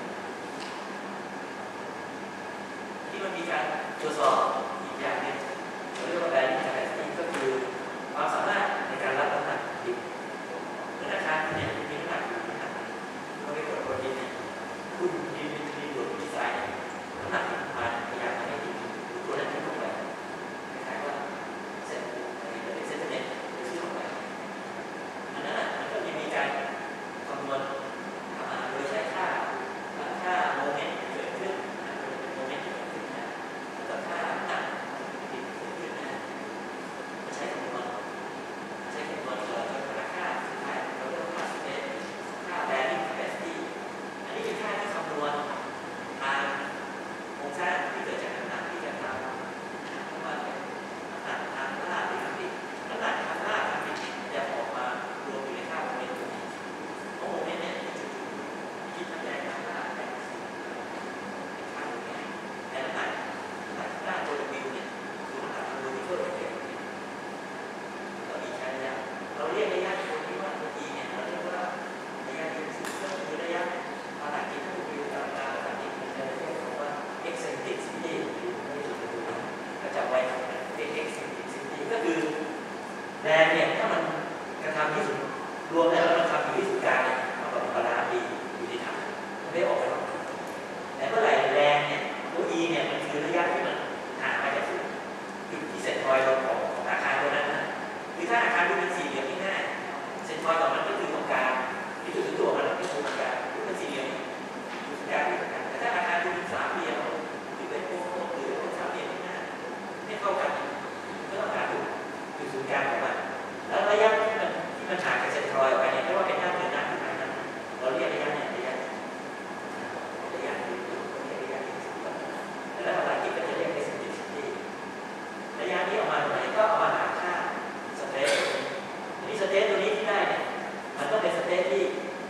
ที่มันมีการตรวจสอบอีกอย่างหนึ่งเราเรียกว่าแบริ่งแคปซิตี้ก็คือความสามารถในการรับน้ำหนักดิบเมื่ออาคารเนี่ยมีน้ำหนักอยู่น้ำหนักเราไปกดโปรตีนเนี่ยคุณดีมีดีโดดดีไซน์น้ำหนักที่มาพยายามมาให้ดีตัวนั้นที่ลงไปคล้ายๆว่าเส้นอะไรเส้นเน็ตที่ลงไปอันนั้นมันก็จะมีการคำนวณทำมาโดยใช้ค่าค่าโมเมนต์เกิดขึ้นโมเมนต์ที่เกิดขึ้นนะแล้วค่าน้ำหนักที่เกิดขึ้นนะมันใช้คำนวณใช้คำนวณเราจะหาค่าสุดท้ายเราเรียกว่าค่าสเปซค่าแบริ่งแคปซิตี้อันนี้เป็นค่าที่คำนวณทางโครงสร้างที่เกิดจากน้ำหนักที่จะทำเพราะว่าน้ำหนักทางลาดหรือทางดิบน้ำหนักทางลาดทางดิบจะออกมารวมอยู่ในค่าโมเมนต์ตรงนี้เพราะโมเมนต์เนี่ยคิดน้ำแรงทางลาดเป็นค่าตรงนี้แต่น้ำหนักน้ำหนักทางลาดตัววิวเนี่ยคือน้ำหนักทางวิวที่เกิดจากเรามีใช้ระยะเราเรียกระยะตัวนี้ว่าตัว e เนี่ยเราเรียกว่าระยะที่สุดก็คือระยะภาษาอังกฤษถ้าวิวตามตามภาษาอังกฤษมันจะเรียกว่า eccentricity ก็จะไว้เรียก eccentricity ก็คือแรงเนี่ยถ้ามันกระทำที่สุดรวมแล้วมันทำอยู่ที่ศูนย์กลางเนี่ยมันก็บาลานซ์ดีอยู่ในฐานมันไม่ออกไปหรอกแต่เมื่อไหร่แรงเนี่ยตัว e เนี่ยมันคือระยะที่มันห่างมาจากจุดที่เซ็นทรอยด์ของอาคารตัวนั้นนะคือถ้าอาคารดูเป็นสี่เหลี่ยมที่หน้าเซ็นทรอยด์ต่อมันก็คือตรงกลางที่จุดถึงตัวมันก็คือตรงกลางดูเป็นสี่เหลี่ยมจุดกลางที่ตรงกลางแต่ถ้าอาคารดูเป็นสามเหลี่ยมหรือเป็นโค้งหรือเป็นสามเหลี่ยมที่หน้าไม่เข้ากันก็ต้องหาจุดจุดศูนย์กลางของมันแล้วระยะที่มันที่มันห่างจากเซ็นทรอยด์ออกไปเนี่ยไม่ว่าเป็นหน้าเหนือหน้าที่ไหนนั้นเราเรียกระยะเนี่ยระยะระยะที่เรียกระยะที่สุดแล้วภาษาอังกฤษก็จะเรียก eccentricity ระยะนี้ออกมาตรงไหนก็เอามาหาค่าสเตททีนี้สเตทตัวนี้ที่ได้เนี่ยมันต้องเป็นสเตทที่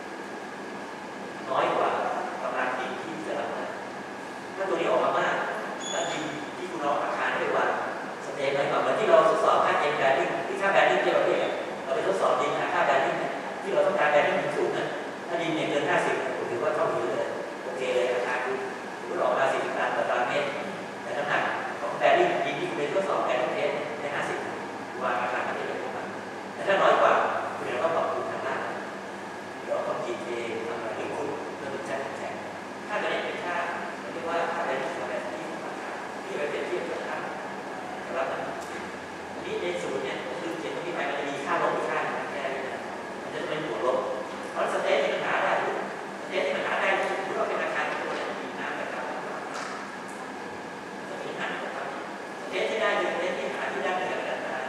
น้อยกว่ากำลังดินที่จะรับได้ถ้าตัวนี้ออกมามากแล้วดินที่คุณเอาอาคารได้ว่าสเตทน้อยกว่าเหมือนที่เราทดสอบค่าเอ็นแบริ่งที่ค่าแบริ่งที่เราเรียกเราไปทดสอบดินหาค่าแบริ่งที่เราต้องการแบริ่งสูงนะถ้าดินเนี่ยเกินห้าสิบถือว่าเท่าถือเลยโอเคเลยอาคารคุณคุณออกมาสี่สิบตันต่อตารางเมตรแต่น้ำหนักของแบริ่งดินที่คุณไปทดสอบแบริ่งเทสได้ห้าสิบวางอาคารไม่ได้เลยครับแต่ถ้าน้อยกว่าคุณจะต้องปรับปรุงทางด้านเดี๋ยวต้องจีเททำอะไรหรือคุณเริ่มแจ้งแจ้งค่าตัวนี้เป็นค่าเรียกว่าค่าแบริ่งแคปซิตี้ของอาคารที่ไปเปรียบเทียบกับค่าครับอันนี้ในสูตรเนี่ยคือเขียนตรงนี้ไปมันจะมีค่าลบอีกค่าหนึ่งแค่นี้นะมันจะเป็นบวกลบเพราะสเตทที่มันหาได้อยู่สเตทที่มันหาได้คือเราเป็นอาคารตัวนี้มีน้ำนะครับมีน้ำนะครับสเตทที่ได้คือสเตทที่หาที่ได้เหนือกันได้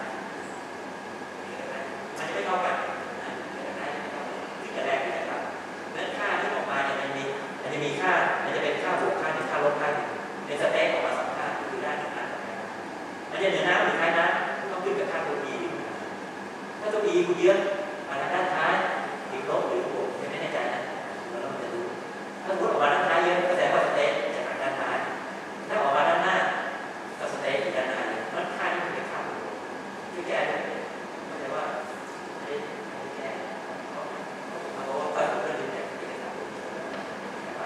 มันจะไม่เท่ากันนะเหนือกันได้ที่กระแดงที่จะทำนั้นค่าที่ออกมาเนี่ยมันมีมันจะมีค่ามันจะเป็นค่าบวกค่าหนึ่งค่าลบค่าหนึ่งในสเตทออกมาสองค่าคือได้หนึ่งค่ามันจะเหนือน้ำหรือท้ายน้ำต้องขึ้นกับค่าตัว e ถ้าตัว e คุณเยื้องมาทางด้านท้ายติดลบหรือบวกยังไม่แน่ใจนะเราต้องจะดูถ้าพูดออกมาด้านท้ายเยอะก็แสดงว่าสเตทจะหาด้านท้ายถ้าออกมาด้านหน้าก็สเตทที่ด้านหน้าเลยมันค่าที่มันเป็นค่าบวกที่แก้ได้ไม่ใช่ว่าไม่ได้แก้เพราะว่าไปเพื่อนเรียนแบบที่เป็นค่าบวกไป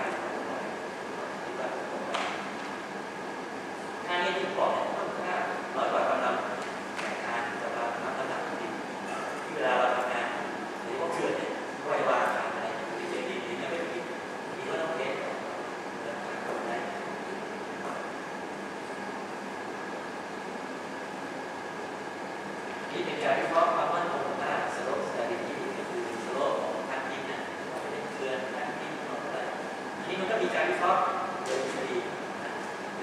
ค่านี้ที่บอกเนี่ยต้องค่าน้อยกว่ากำลังแข่งขันจะมาทำน้ำหนักดินที่เวลาเราทำงานหรือว่าเชื่อเนี่ยว่ายว่าอะไรที่เจดีที่ไม่เป็นดินที่ก็ต้องเทสได้นี่เป็นการวิเคราะห์ความมั่นคงของหน้าสโลปสแตบิลิตี้ก็คือสโลปของทางดินนะว่าเป็นเกลือทางดินของอะไรอันนี้มันก็มีการวิเคราะห์โดยทฤษฎี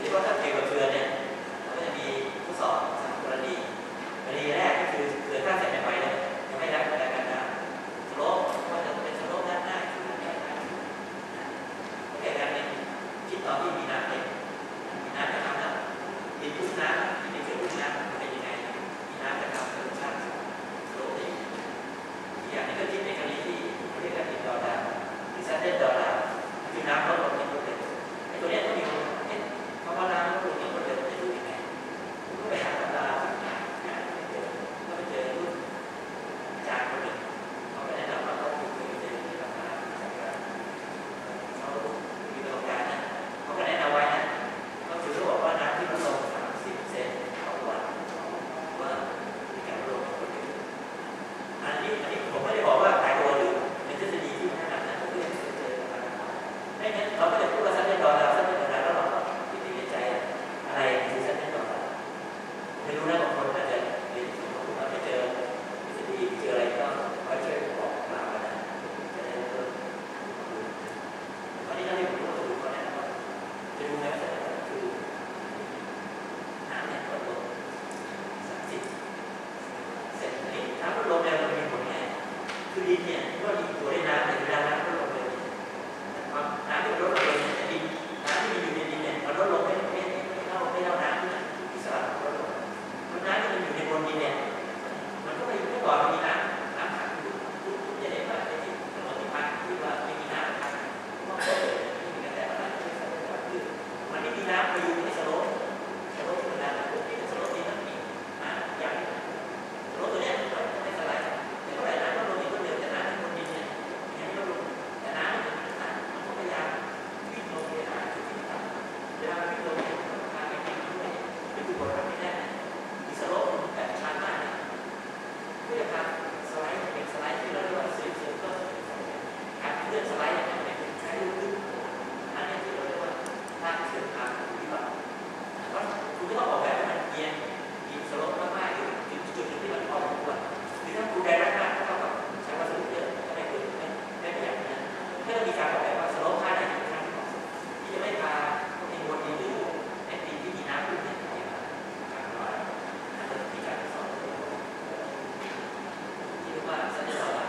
นว่าถ้าเกี่ยวกับเกลือเนี่ยมันก็จะมีทดสอบสามกรณีกรณีแรกก็คือเกลือถ้าใส่ในไฟแล้วยังไม่ได้การกันน้ำสโลปว่าจะเป็นสโลปด้านหน้าคือด้านหน้าโอเคการนี้คิดตอนที่มีน้ำเนี่ยมีน้ำจะทำนะดินพุ้น้ำดินเกิดพุ้น้ำเป็นยังไงมีน้ำจะทำเป็นชาติสโลปอีกอย่างนี้ก็คิดในกรณีที่เรียกว่าดินดอดาดิซันเดนดอดาคือน้ำลดลงอย่างรวดเร็วไอ้ตัวนี้ก็มีเพราะว่าน้ำลดลงอย่างรวดเร็วจะดูยังไงก็ไปหาตำราก็ไปเจอรุ่นอาจารย์คนหนึ่งเขาไปแนะนำว่าเขาเคยเจอที่ตำราจากการเขามีประสบการณ์นะเขาก็แนะนำไว้นะก็คือเขาบอกว่าน้ำที่ลดลงสามสิบเซนต่อวันว่ามีการลดลงอันนี้อันนี้ผมไม่ได้บอกว่าตายตัวหรือเป็นทฤษฎีที่แนะนำนะผมก็ยังเคยเจอไม่งั้นเราไม่ได้พูดว่าซันเดนดอลลาร์ซันเดนดอลลาร์แล้วเราคิดในใจอะไรคือซันเดนดอลลาร์ไม่รู้นะบางคนอาจจะเรียนสูงผมอาจจะเจอทฤษฎีเจออะไรก็คอยช่วยบอกมากันนะจะได้เริ่มวันนี้เราเรียนรู้ตัวก่อนนะว่าจะดูไหมว่าซันเดนดอลลาร์คือน้ำเนี่ยลดลงสามสิบเซนนี้น้ำลดลงเนี่ยมันมีผลไงคือดินเนี่ยก็ดีตัวได้น้ำแต่เวลาน้ำลดลงเลยน้ำที่มันลดลงเลยดินน้ำที่มีอยู่ในดินเนี่ยมันลดลงไม่ไม่ไม่เท่าไม่เท่าน้ำที่ที่สลับลดลงมันน้ำที่มันอยู่ในบนดินเนี่ยมันก็ไม่เมื่อก่อนมันมีน้ำน้ำขังอยู่ทุกทุกอย่างเนี่ยว่าไอ้ที่ถนนที่พักที่ว่าไม่มีน้ำขังมันก็เลยไม่มีกระแสอะไรที่สลับคือมันไม่มีน้ำไปอยู่ในสโลปสโลปที่มันน้ำปุ๊บที่เป็นสโลปที่มันมีน้ำอย่างสโลปตัวเนี้ยมันจะไม่สลายแต่เท่าไหร่น้ำลดลงอีกคนเดียวแต่น้ำในบนดินเนี่ยยังไม่ลดลงแต่น้ำมันมันก็พยายามวิ่งลงไปหาจุดที่ต่ำเวลาวิ่งลงเนี่ยทางการวิ่งด้วยเป็นตัวทำไม่ได้มีสโลปแบบชันมากเนี่ยเพื่อทำสไลด์เป็นสไลด์ที่เราเรียกว่าซีเซอร์เคิลการเลื่อนสไลด์เนี่ยเป็นใช้ลูกลึกอันนี้ที่เราเรียกว่าทางเสื่อมทางวิบัติเพราะคุณจะต้องออกแบบให้มันเอียงมีสโลปมากๆอยู่ถึงจุดที่มันพอสมควรหรือถ้าคุณได้รักมากก็ต้องใช้วัสดุเยอะก็ไม่เกินไม่ไม่ประหยัดนะก็จะมีการออกแบบว่าสโลปค่าไหนเป็นค่าที่เหมาะสมที่จะไม่พาพวกในบนดินหรือในดินที่มีน้ำขึ้นเนี่ยไปการลอยอาจจะมีการสอนที่เรียกว่าสัญญาณ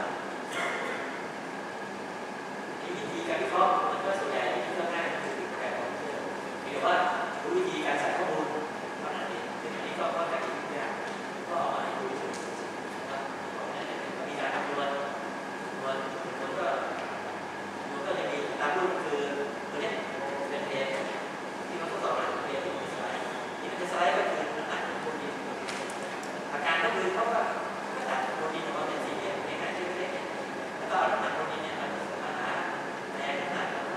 ที่วิธีการวิเคราะห์มันก็ส่วนใหญ่ที่เราง่ายคือแบบคอมพิวเตอร์หรือว่ารู้วิธีการใส่ข้อมูลเท่านั้นเองซึ่งอันนี้ก็ค่อนข้างยุ่งยากก็เอามาให้ดูเฉยๆนะครับก็มีการคำนวณคำนวณคำนวณก็มันก็จะมีตามรูปคือตัวนี้เป็นเพจที่เราทดสอบนะเพจที่มีสไลด์ที่มันจะสไลด์ก็คือน้ำหนักบนดินอาการก็คือเขาก็ก็ตัดบนดินออกมาเป็นสี่เหลี่ยมง่ายๆชื่อเล็กๆแล้วก็เอาน้ำหนักบนดินเนี่ยมาหาแรงน้ำหนัก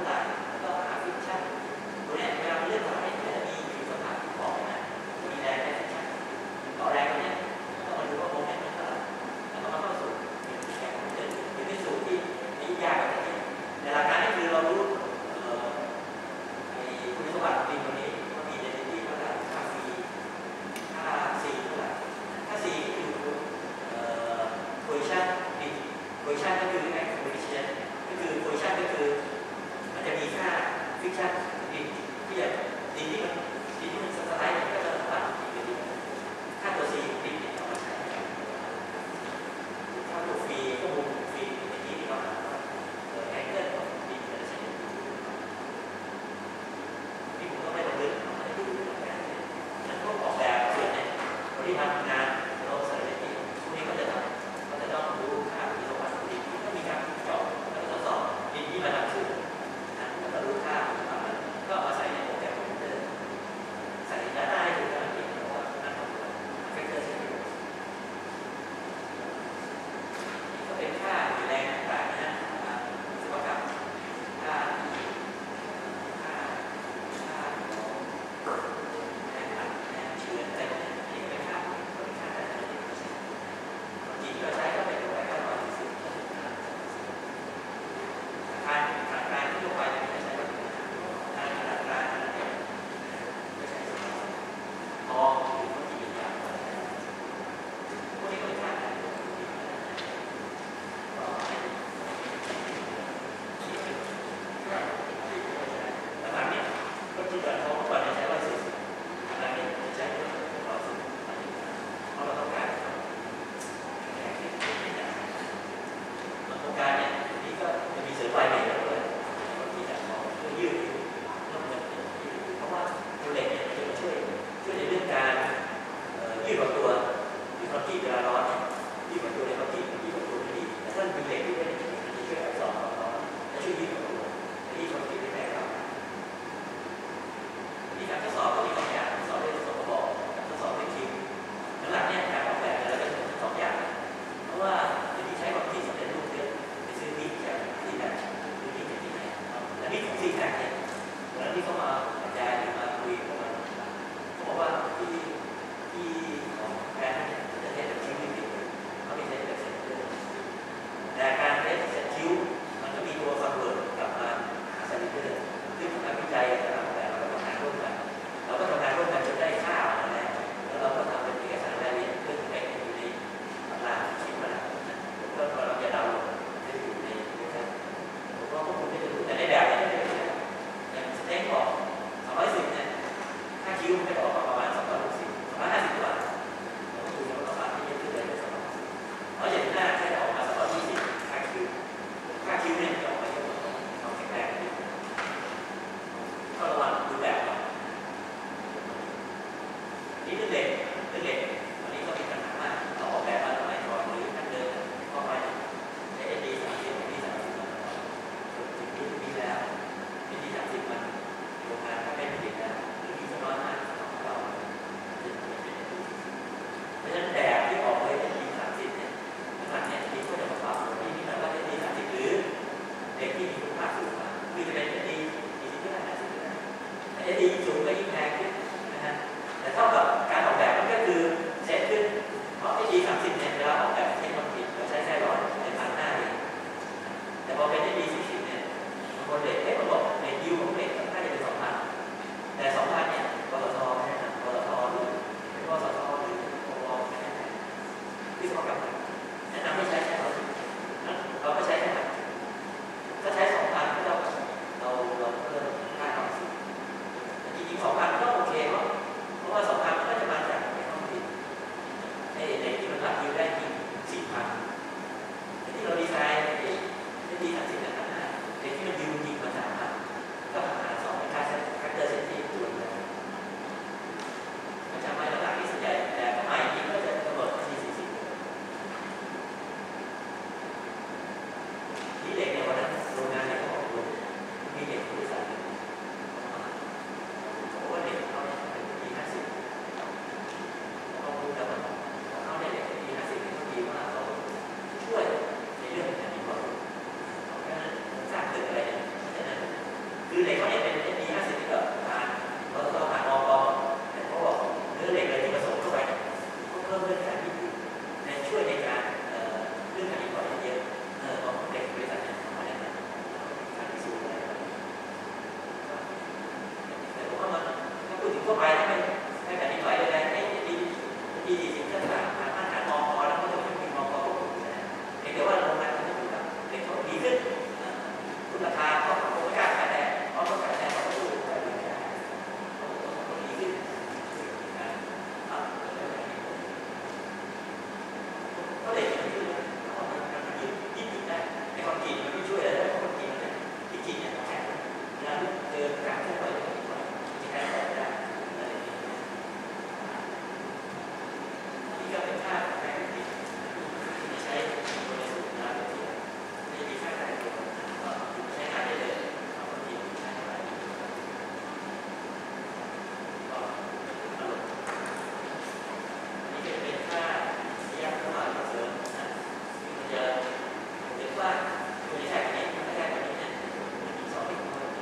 ที่เขามาบรรยายมาคุยเขาเขาบอกว่าที่ที่ของแพทย์เนี่ยจะเทสแบบคิ้วนิดๆเขาไม่เทสแบบเซนเตอร์แต่การเทสเซนคิ้วมันก็มีตัวคอนเวิร์ตกลับมาหาเซนเตอร์ซึ่งทำวิจัยต่างๆแต่เราก็ทำงานร่วมกันเราก็ทำงานร่วมกันจนได้ค่าออกมาแล้วแล้วเราก็ทำเป็นเอกสารรายละเอียดเรื่องแบ่งอยู่ในตำราชิ้นมาแล้วก็เราจะดาวน์โหลดได้อยู่ในเว็บไซต์ผมว่าพวกคุณไม่จะรู้แต่ในแบบนี้ไม่ได้อย่างสเต็กบอกสองร้อยสิบเนี่ยค่าคิ้วไม่ออกประมาณสองร้อยหกสิบสองร้อยห้าสิบบาทเราก็ดูแล้วประมาณที่จะขึ้นเลยสองร้อยหกสิบร้อยเจ็ดสิบห้าแค่ออกมาสองร้อยยี่สิบค่าคิ้วค่าคิ้วเนี่ยจะออกมาเยอะกว่าความแข็งแรงนิดก็ระวังดูแบบก่อนนี่คือเด็กคือเด็กวันนี้ก็มีปัญหามากเราออกแบบมาสมัยก่อนหรือท่านเดินก็ไปใช้เอดีสามสิบเอดีสามสิบมาถึงยุคนี้แล้วเอดีสามสิบมันโรงงานถ้าไม่ผลิตแล้วหรือมีสักน้อยมากของเราเพราะฉะนั้นแบบที่ออกเลยเอดีสามสิบเนี่ยขนาดเนี่ยที่ก็จะมาปรับที่นี่นะว่าเอดีสามสิบหรือเด็กที่มีคุณภาพสูงมาคือจะเป็นเอดีสี่สิบก็ได้ห้าสิบก็ได้เอดีสูงก็ยิ่งแพงขึ้นนะฮะแต่เท่ากับการออกแบบมันก็คือเสร็จขึ้นเพราะ เอ ดี สามสิบเนี่ยเวลาออกแบบเทคโนโลยีเราใช้แค่ร้อยในพันห้าเองแต่พอเป็น เอ ดี สี่สิบเนี่ยบางคนเด็กเอ๊ะมันบอกในยิวของเด็กน่าจะเป็นสองพันแต่สองพันเนี่ยปตทไม่แนะนำปตทหรือปตทหรือปตทไม่แนะนำวิศวกรรมแนะนำให้ใช้แค่ร้อยเราก็ใช้แค่พันถ้าใช้สองพันก็เราเราเราเพิ่มค่าความสูงจริงๆสองพันก็โอเคเพราะเพราะว่าสองพันก็จะมาจากในห้องบินไอ้เด็กที่มันรับยิวได้จริงสี่พันที่เราดีไซน์เด็กที่ดีสามสิบนะเด็กที่มันยิวจริงมาสามพันก็หาสองเป็นค่าเซ็นค่าเตอร์เซ็นที่ตัวนึงมันจะไม่ระดับที่ส่วนใหญ่แต่ถ้าใหม่จริงก็จะกำหนดที่สี่สิบที่เด็กเนี่ยวันนั้นโรงงานเนี่ยเขาบอกว่ามีเด็กบริษัทหนึ่งบอกว่าเด็กเขาเนี่ยเป็นที่ห้าสิบเขาพูดแล้วว่าเขาเนี่ยเด็กที่ห้าสิบเนี่ยเขาดีมากเขาช่วยในเรื่องการดีกว่าเขาแค่สร้างตึกอะไรเนี่ยฉะนั้นคือเด็กเขาเนี่ยเป็นที่ห้าสิบที่แบบผ่านเราต้องผ่านมอกอแต่เขาบอกเนื้อเด็กเลยที่ผสมเข้าไปเขาเพิ่มเรื่องการดีในช่วยในการเรื่องการดีกว่าเยอะเออของเด็กบริษัทเนี่ยมาเนี่ยการที่สูงอะไรแต่ผมว่ามันถ้าพูดถึงทั่วไปถ้าไม่ให้การดีกว่าเลยนะให้ดีดีดีสิ่งต่างๆผ่านผ่านมอกอแล้วก็จะไม่มีมอกอควบคุมนะเดี๋ยวว่าโรงงานเขาจะดูแบบเด็กเขาดีขึ้นคุณราคาเขาเขาไม่กล้าขายแน่เพราะเขาขายแน่เขาไม่รู้ขายไม่ได้เขาดีขึ้นนะครับก็เลยมันคือเขามันมันยืดยืดได้ในความจริงมันไม่ช่วยอะไรได้เพราะความจริงเนี่ยที่จริงเนี่ยแข็งเวลาเจอการเคลื่อนไหวจะแข็งได้ได้นี่ก็เป็นค่าแรงที่ที่ใช้บริสุทธิ์น้ำที่ไม่มีค่าใช้จ่ายก็ใช้งานได้เลยเอาความจริงใช้อะไรก็อารมณ์นี่ก็เป็นค่าที่ยากเข้ามาเสริมนะมันจะเรียกว่าตัวนี้ใช้แบบนี้ไม่ใช่แบบนี้เนี่ยมันมีสองที่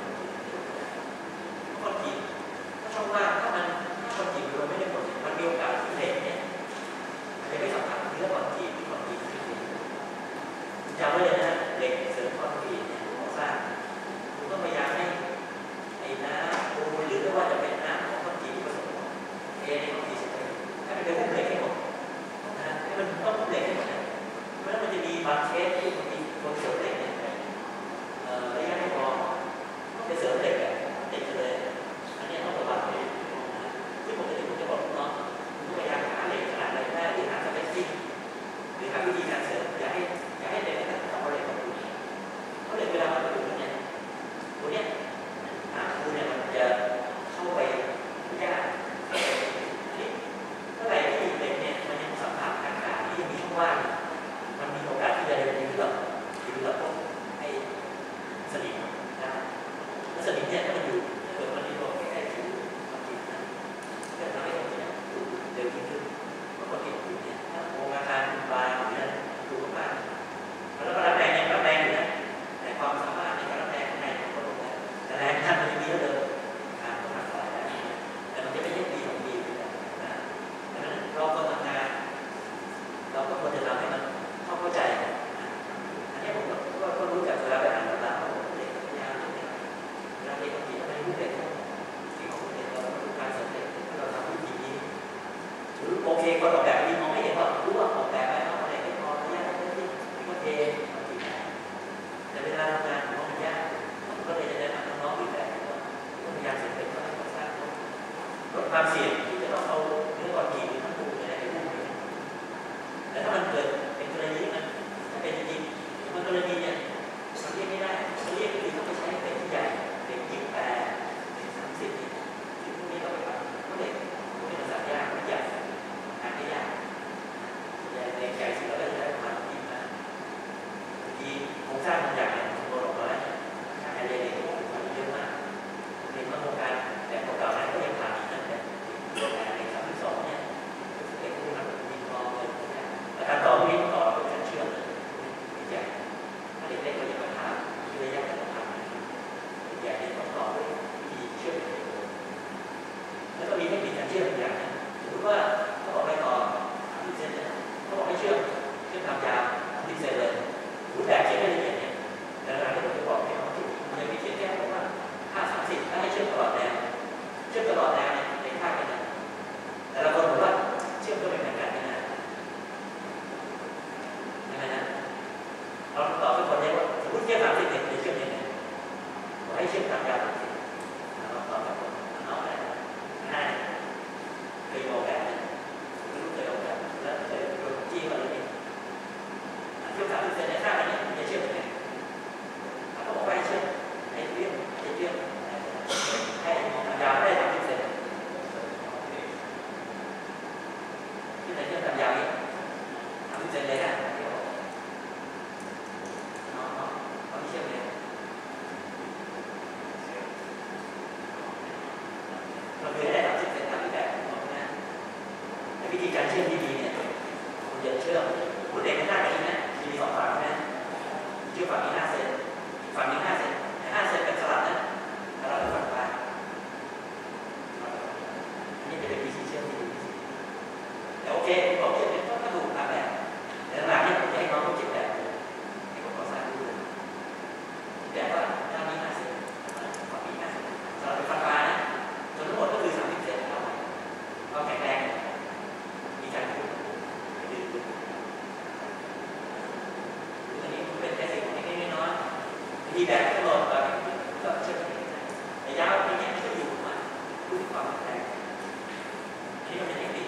คนจีบถ้าช่องว่างถ้ามันถ้าคนจีบมันไม่ได้ผลมันมีโอกาสที่เด็กเนี่ยมันจะไม่สัมผัสเนื้อคนจีบที่คนจีบที่ดีจำไว้เลยนะเด็กเสริมคนจีบเนี่ยก่อสร้างคุณต้องพยายามให้ไอ้น้ำปูหรือว่าจะเป็นน้ำของคนจีบที่ผสมเอในคนจีบให้มันเป็นพวกเหล็กให้หมดนะให้มันต้องพวกเหล็กให้หมดนะเพราะฉะนั้นมันจะมีบางเคสที่บางทีคนเสริมเหล็กเนี่ยระยะไม่พอต้องไปเสริมเหล็กแบบติดเลยอันนี้ต้องระวังเลยที่ผมจะถึงผมจะบอกน้องคุณพยายามหาเหล็กขนาดอะไรได้หรือหาสเปซซิ่งหรือหาวิธีการเสริมอย่าให้อย่าให้เหล็กนั้นเอาเหล็กมาดูเพราะเหล็กเวลามันอยู่เนี่ยตัวเนี้ยหาคูเนี่ยมันจะเข้าไปยากเมื่อไหร่ที่เหล็กเนี่ยมันยังสัมผัสอากาศที่ยังมีช่องว่างมันมีโอกาสที่จะเดินยืดหลับยืดหลับพวกไอ้สนิมนะแล้วสนิมเนี่ยถ้ามันอยู่ถ้าเกิดมันมีตัวใกล้ๆผิวมันจิตนะก็ทำให้คนเนี่ยเดินยิ่งขึ้นเพราะคนที่ผิวเนี่ยถ้าโครงอาคารบางอยู่เนี่ยดูมากแล้วก็รับแรงเนี่ยรับแรงอยู่นะแต่ความสามารถในการรับแรงข้างในของคนเนี่ยแต่แรงท่านมันจะมีเยอะเลยเสี่ยงที่จะต้องเอาเนื้อก่อนกี่หรือทั้งปูอะไรไปหุ้มแต่ถ้ามันเกิดเป็นกรณีนั้นถ้าเป็นจริงๆมันกรณีเนี่ยมันเรียกไม่ได้มันเรียกคือต้องไปใช้เหล็กที่ใหญ่เหล็กยี่สิบแปดเหล็กสามสิบที่พวกนี้เราไปทำพวกเหล็กพวกนี้มันสายยากมันใหญ่หาไม่ยากใหญ่เหล็กใหญ่สุดเราก็จะได้ประมาณยี่สิบห้าทีโครงสร้างมันใหญ่เนี่ยตัวออกมาถ้าใครเรียนเองมันเยอะมากในเมื่อโครงการแต่โครงการนั้นก็ยังผ่านอีกนั่นแหละแต่เหล็กสามสิบสองเนี่ยเหล็กพวกนั้นมันมีกรองเลยแล้วการต่อวิ่งต่อเป็นการเชื่อมใหญ่ถ้าเด็กๆเราอยากจะทำที่ระยะการทำใหญ่เนี่ยต้องต่อด้วยวิธีเชื่อมแล้วก็มีเทคนิคการเชื่อมอย่างนึงสมมติว่าเขาบอกไปต่อที่เส้นเนี่ยเขาบอกให้เชื่อมเชื่อมทำยาวที่เส้นเลยรูปแบบเขียนให้ละเอียดเนี่ยแต่เวลาที่ผมจะบอกให้เขาถูกมันจะมีเขียนแค่บอกว่าห้าสามสิบถ้าให้เชื่อมตลอดแนวเชื่อมตลอดแนวเนี่ยในค่ากันแต่ละคนบอกว่าเชื่อมก็ไม่เหมือนกันนะยังไงนะเราตอบทุกคนเนี่ยว่าสมมติเชื่อมสามสิบเนี่ยจะเชื่อมยังไงบอกให้เชื่อมทางยาวสามสิบเราตอบทุกคนเอาได้ง่ายเคยมองแบบนี้ไม่รู้เคยมองแบบแล้วเคยโดนจี้มาเลยนี่เชื่อมสามสิบเซนในค่ากันเนี่ยจะเชื่อมยังไงเขาบอกว่าให้เชื่อมให้เชื่อมให้เชื่อมให้ทางยาวได้สามสิบเซนที่ไหนเชื่อมทางยาวนี่สามสิบเซนเลยนะเชื่อมเนี่ยเราเคยได้ทำเส้นทางแบบของนะแต่วิธีการเชื่อมที่ดีเนี่ยคุณจะเชื่อมคุณเด็กในหน้ากันนะมีสองฝั่งนะเชื่อมฝั่งนี้ห้าเซนฝั่งนี้ห้าเซนห้าเซนเป็นสลับนะสลับเป็นฝั่งปลายนี่จะเป็นวิธีเชื่อมที่ดีแต่โอเคผมบอกเชื่อมเนี่ยก็ถูกตามแบบแต่หลังๆเนี่ยผมจะให้น้องเขาเก็บแบบให้ผมขอสร้างดูแบบว่าด้านนี้ห้าสิบฝั่งนี้ห้าสิบสำหรับเป็นฝั่งปลายนะจนทั้งหมดก็คือสามสิบเซนเอาไว้เราแข็งแรงมีการพูดดื้ออันนี้เป็นแค่สิ่งเล็กๆน้อยๆวิธีแบบก็โหลดแบบก็เชื่อมระยะนี้เนี่ยจะอยู่มาดูความแข็งแรงอันนี้ก็เป็นเทคนิค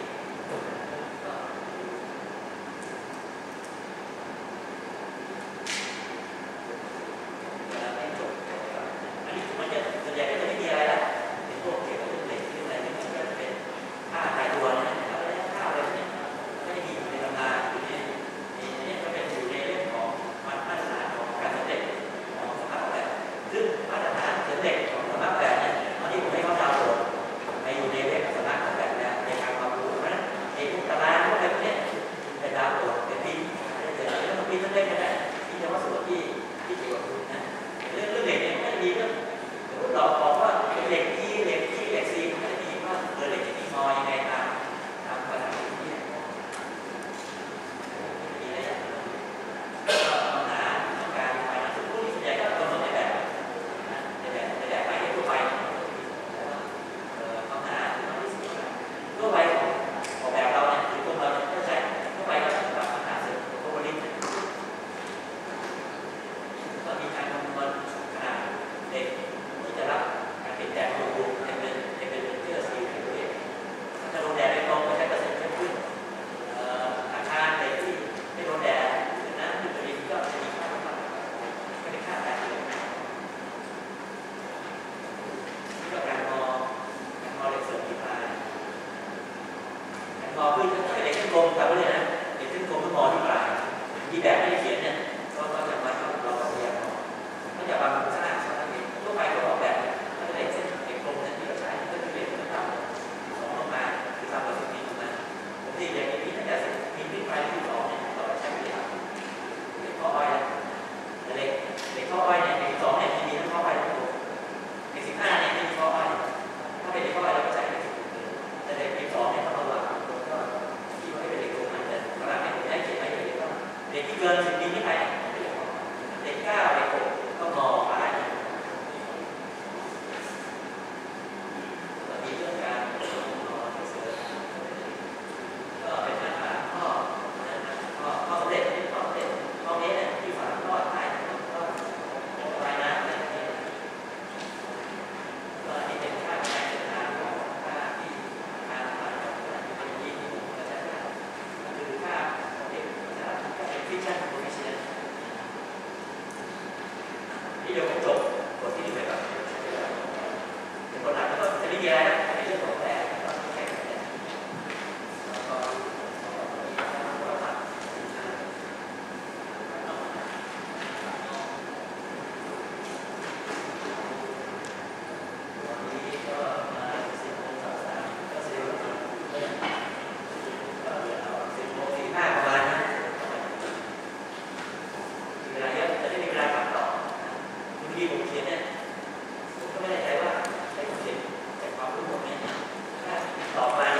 พอขึ้นก็เด็กขึ้นกลมแต่ว่าเนี่ยนะเด็กขึ้นกลมก็มอที่ปลายที่แบบไม่ได้เขียนเนี่ยก็ก็จะมาเราก็พยายามก็จะบางสนามสนามเองทั่วไปก็ออกแบบก็จะเด็กเส้นเด็กกลมเนี่ยที่เราใช้ก็จะเด็กต่ำสองลงมาคือต่ำกว่าสิบปีลงมาผมที่อย่างนี้ถ้าจะมีขึ้นไปที่สองเนี่ยเราใช้ไม่ได้เด็กข้ออ้อยแต่เด็กเด็กข้ออ้อยเนี่ยเด็กสองเนี่ยมีทั้งข้ออ้อยทั้งตัวเด็กสิบห้าเนี่ยไม่มีข้ออ้อยถ้าเป็นเด็กข้ออ้อยเราก็ใช้เด็กสิบแต่เด็กสิบสองเนี่ยต้องระวังที่ว่าให้เป็นเด็กโรงงานทีผมเขียนเนี่ยผมก็ไม่แน่ใจว่าไอ้ผมเขียนจากความรู้ผมเนี่ยถ้าตอบมา